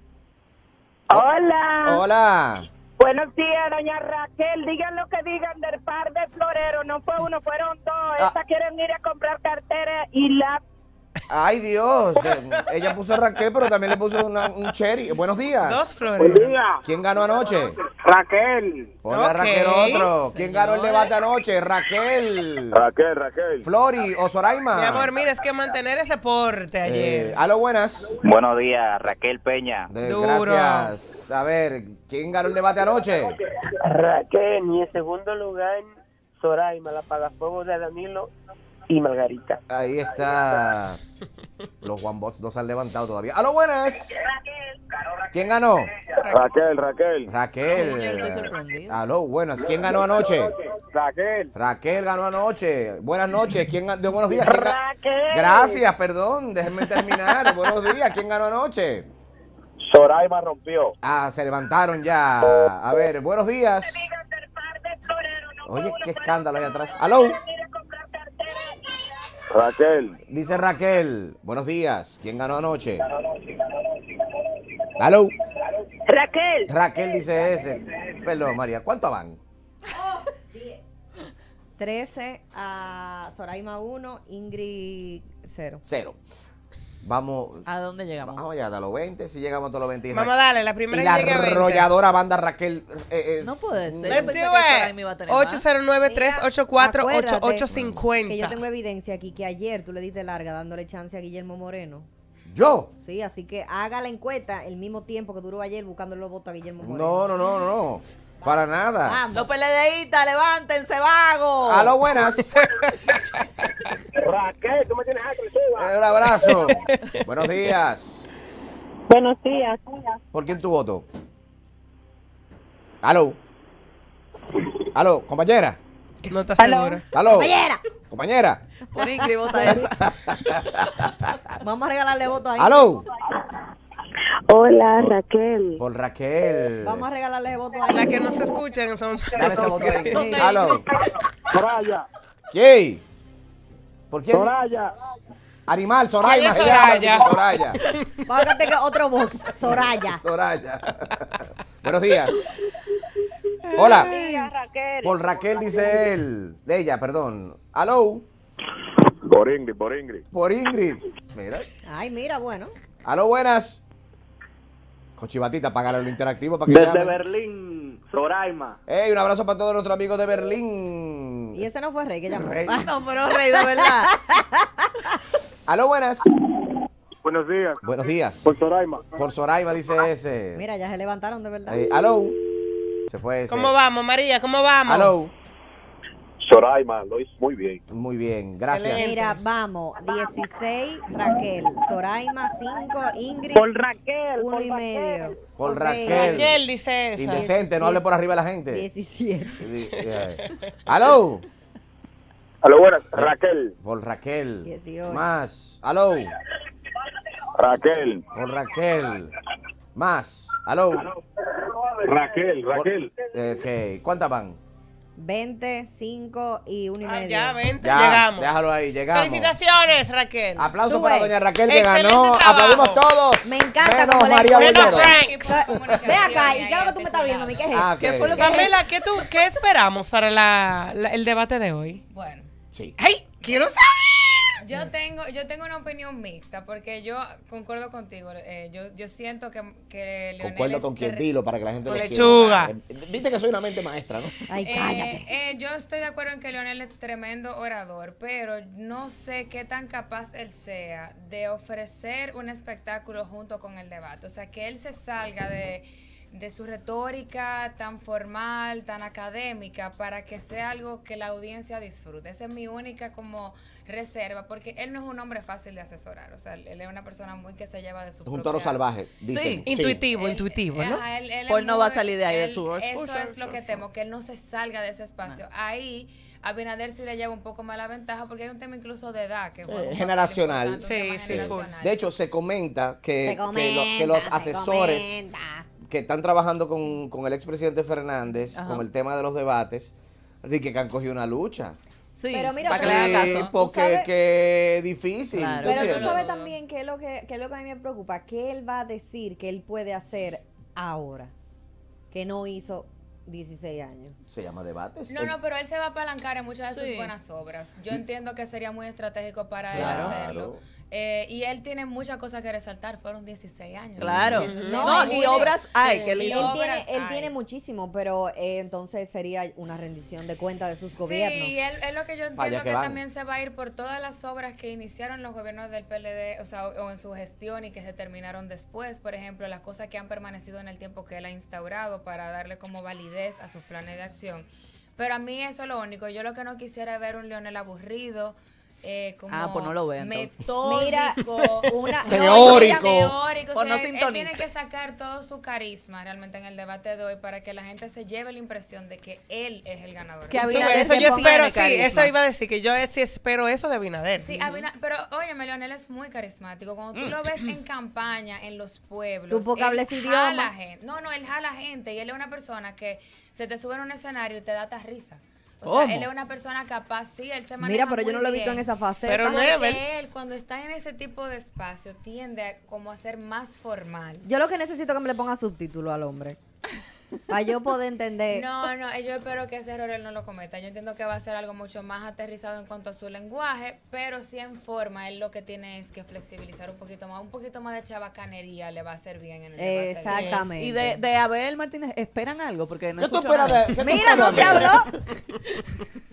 Hola. Hola. Buenos días, doña Raquel. Digan lo que digan del par de floreros. No fue uno, fueron dos. Ah. Estas quieren ir a comprar cartera y la... Ay, Dios. Eh, Ella puso a Raquel, pero también le puso una- un cherry. Buenos días. Dos Buen flores. día. ¿Quién ganó anoche? Raquel. Ponle a Ok. Raquel otro. ¿Quién ganó el debate anoche? Raquel. Raquel, Raquel. Flori o Soraima. Mi amor, mira, es que mantener ese porte ayer. Eh, aló, buenas. Buenos días, Raquel Peña. De- Duro. gracias. A ver, ¿quién ganó el debate anoche? Raquel, y en segundo lugar, Soraima, la apagafuegos de Danilo y Margarita. Ahí está. Los One Bots no se han levantado todavía. ¡Aló, buenas! ¿Quién ganó? Raquel, Raquel. Yo estoy Raquel. sorprendida. Aló, buenas. ¿Quién ganó anoche? Raquel. Raquel ganó anoche. Buenas noches. ¿Quién ganó? Buenos días. ¿Quién ga- Raquel. Gracias, perdón. Déjenme terminar. Buenos días. ¿Quién ganó anoche? Soraima rompió. Ah, se levantaron ya. A ver, buenos días. Oye, qué escándalo ahí atrás. ¡Aló! Raquel. Dice Raquel. Buenos días. ¿Quién ganó anoche? ¡Aló! Raquel. Raquel dice ese. Perdón, María. ¿Cuánto van? trece a Soraima uno, Ingrid cero. Cero. Vamos. ¿A dónde llegamos? Vamos allá a los veinte. Si llegamos a todos los veinte. y Vamos a Ra- darle, la primera y la que llegue a veinte. arrolladora banda Raquel. eh, eh, No puede ser. Let's Yo pensé do que it. Soraima iba a tener más. ocho cero nueve, tres ocho cuatro, ocho Acuérdate ocho cinco cero. Que yo tengo evidencia aquí que ayer tú le diste larga dándole chance a Guillermo Moreno. ¿Yo? Sí, así que haga la encuesta el mismo tiempo que duró ayer buscando los votos a Guillermo Moreno. No, no, no, no. Para nada. Vamos. Los PLDistas, levántense, vagos. Aló, buenas. Raquel, tú me tienes agresiva. Un abrazo. Buenos días. Buenos días. ¿Por quién tu voto? Aló. Aló, compañera. No estás Aló. segura. Aló. Compañera. Compañera. Por Ingrid, vota esa. Vamos a regalarle votos ahí. Aló. Hola, Raquel. Por Raquel. Vamos a regalarle votos ahí. La que no se escuchan son. Dale ese voto ahí. Sí. Aló. Soraya. ¿Quién? ¿Por quién? Soraya. Animal, Soraya. Oye, se llama, Soraya. chico, Soraya. Vamos a tener otro box. Soraya. Soraya. Buenos días. Hola. Hola, Raquel. Por Raquel dice él. De ella, perdón. Aló. Por Ingrid, por Ingrid. Por Ingrid. Mira. Ay, mira, bueno. Aló, buenas. Cochibatita, págale lo interactivo para que Desde llamen. Berlín, Soraima. Ey, un abrazo para todos nuestros amigos de Berlín. Y ese no fue Rey que llamó. Rey. No, pero Rey, de verdad. Aló, buenas. Buenos días. Buenos días. Por Soraima. Por Soraima dice ese. Mira, ya se levantaron de verdad. Eh, aló. Se fue ese. ¿Cómo vamos, María? ¿Cómo vamos? Aló. Soraima, lo hizo muy bien. Muy bien, gracias. Excelente. Mira, vamos. dieciséis, Raquel. Soraima, cinco, Ingrid. Por Raquel. Uno por y Raquel. medio. Por Ok. Raquel. Raquel dice esa. Indecente, no hable por arriba de la gente. diecisiete. Sí, yeah. Aló. Aló, buenas. Raquel. Por Raquel. dieciocho. Más. Aló. Raquel. Por Raquel. Más. Aló. Raquel, Raquel. Eh, ok. ¿Cuántas van? veinte, cinco y uno y Ah, medio. ya, vente, Ya, llegamos. déjalo ahí, llegamos. Felicitaciones, Raquel. Aplauso Tú para ves. doña Raquel que Excelente ganó. trabajo. Aplaudimos todos. Me encanta Menos como le- María Menos Bollero. Frank. Ve acá, ¿y qué es lo que tú me estás viendo? ¿Mi qué es Ah, eso? ok. fue lo que- Pamela, ¿qué, tú, ¿qué esperamos para la, la- el debate de hoy? Bueno, Sí. ¡Ay! ¡Quiero saber! yo tengo, yo tengo una opinión mixta porque yo concuerdo contigo. eh, yo, yo siento que, que Leonel Concuerdo es con quien ter- dilo para que la gente Con lo lechuga. sienta. Eh, Viste que soy una mente maestra, ¿no? Ay, cállate. Eh, eh, yo estoy de acuerdo en que Leonel es tremendo orador, pero no sé qué tan capaz él sea de ofrecer un espectáculo junto con el debate. O sea, que él se salga de, de su retórica tan formal, tan académica, para que sea algo que la audiencia disfrute. Esa es mi única como reserva, porque él no es un hombre fácil de asesorar. O sea, él es una persona muy que se lleva de su Es un propia- toro salvaje, dicen. Sí, intuitivo, intuitivo, ¿no? Ajá, él- él Pues es no va a muy- salir de ahí de él- su- Eso es lo que temo, que él no se salga de ese espacio. Ahí Abinader sí le lleva un poco más la ventaja porque hay un tema incluso de edad que juega un papel generacional. importante, un tema Sí, sí, generacional. De hecho, se comenta que, Se que lo- comenta, que los se asesores comenta. que están trabajando con, con el expresidente Fernández, Ajá. con el tema de los debates, Ricky, que han cogido una lucha. Sí, Pero mira, para que pero- le haga Sí, caso. porque sabes- que es difícil. Claro. ¿tú Pero tú entiendes? sabes también qué es lo que, qué es lo que a mí me preocupa, que él va a decir que él puede hacer ahora, que no hizo dieciséis años. Se llama debates. No, no, pero él se va a apalancar en muchas de Sí. sus buenas obras. Yo entiendo que sería muy estratégico para Claro. él hacerlo. Eh, y él tiene muchas cosas que resaltar. Fueron dieciséis años. Claro. ¿entiendes? No, Él y tiene- obras hay Sí. que él Y Él hizo. obras tiene, él hay. tiene muchísimo, pero eh, entonces sería una rendición de cuenta de sus gobiernos. Sí, y él, es lo que yo Vaya entiendo que que van. también se va a ir por todas las obras que iniciaron los gobiernos del P L D, o sea, o, o en su gestión y que se terminaron después. Por ejemplo, las cosas que han permanecido en el tiempo que él ha instaurado para darle como validez a sus planes de acción. Pero a mí eso es lo único. Yo lo que no quisiera es ver un Leonel aburrido. Eh, como Ah, pues no lo veo, entonces. metódico, Mira, una- no, Teórico. teórico. O Pues sea, no él- él sintonice. tiene que sacar todo su carisma realmente en el debate de hoy para que la gente se lleve la impresión de que él es el ganador. Que Tú, Abinader eso se yo ponga espero, de sí, carisma. eso iba a decir, que yo sí espero eso de Abinader. Sí, Abina- pero oye, Leonel es muy carismático. Cuando tú lo ves en campaña, en los pueblos, Tú porque él hables jala idioma. gente. No, no, él jala gente y él es una persona que se te sube en un escenario y te da hasta risa. O ¿Cómo? sea, él es una persona capaz, sí, él se maneja Mira, pero yo muy no lo he visto en bien. esa faceta. Pero no Porque Never. él, cuando está en ese tipo de espacio, tiende a, como a ser más formal. Yo lo que necesito es que me le ponga subtítulo al hombre. Para yo poder entender. No, no, yo espero que ese error él no lo cometa. Yo entiendo que va a ser algo mucho más aterrizado en cuanto a su lenguaje, pero sí en forma, él lo que tiene es que flexibilizar un poquito más, un poquito más de chabacanería le va a hacer bien en el debate. Exactamente. Y de, de Abel Martínez, ¿esperan algo? Porque no ¿Qué tú escucho esperas nada. de.? ¿qué tú Mira, esperas no de te él? habló.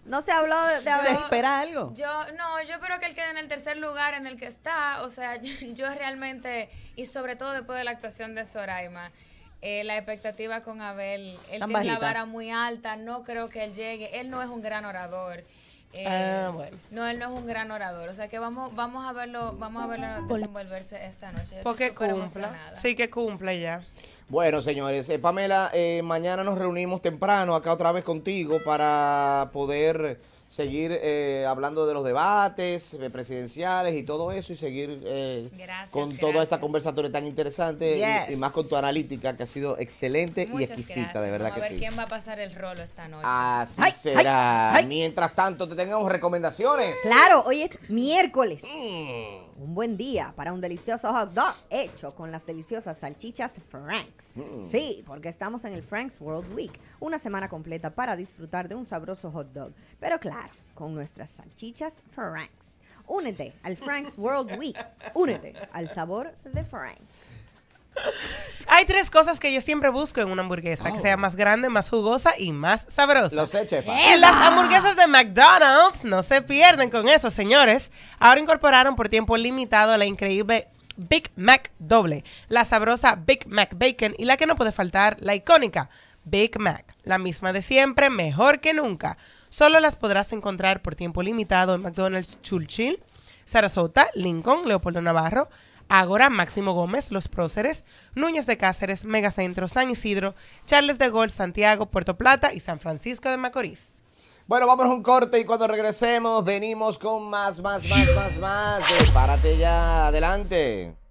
No se habló de, de Abel. ¿Se espera algo? Yo, no, yo espero que él quede en el tercer lugar en el que está. O sea, yo, yo realmente, y sobre todo después de la actuación de Soraima, eh, la expectativa con Abel, él Tan tiene la bajita. vara muy alta, no creo que él llegue. Él no es un gran orador. Eh, Ah, bueno. No, él no es un gran orador. O sea que vamos, vamos a verlo, vamos a verlo desenvolverse esta noche. Yo estoy Porque súper cumpla. emocionada. Sí, que cumple ya. Bueno, señores, eh, Pamela, eh, mañana nos reunimos temprano acá otra vez contigo para poder seguir eh, hablando de los debates eh, presidenciales y todo eso y seguir eh, Gracias, con gracias. toda esta conversatoria tan interesante y- y, Yes. más con tu analítica que ha sido excelente Muchas y exquisita, gracias. de verdad Vamos que a ver sí. quién va a pasar el rolo esta noche. Así Ay, será. ay, ay. Mientras tanto, te tengamos recomendaciones. Claro, hoy es miércoles. Un buen día para un delicioso hot dog hecho con las deliciosas salchichas Frank's. Mm. Sí, porque estamos en el Frank's World Week, una semana completa para disfrutar de un sabroso hot dog. Pero claro, con nuestras salchichas Frank's. Únete al Frank's World Week. Únete al sabor de Frank's. Hay tres cosas que yo siempre busco en una hamburguesa, que sea más grande, más jugosa y más sabrosa. Lo sé, chefa. Y las hamburguesas de McDonald's no se pierden con eso, señores. Ahora incorporaron por tiempo limitado la increíble Big Mac doble, la sabrosa Big Mac Bacon y la que no puede faltar, la icónica Big Mac. La misma de siempre, mejor que nunca. Solo las podrás encontrar por tiempo limitado en McDonald's Churchill, Sarasota, Lincoln, Leopoldo Navarro, Ágora, Máximo Gómez, Los Próceres, Núñez de Cáceres, Megacentro, San Isidro, Charles de Gaulle, Santiago, Puerto Plata y San Francisco de Macorís. Bueno, vamos a un corte y cuando regresemos venimos con más, más, más, más, más. Párate ya, adelante.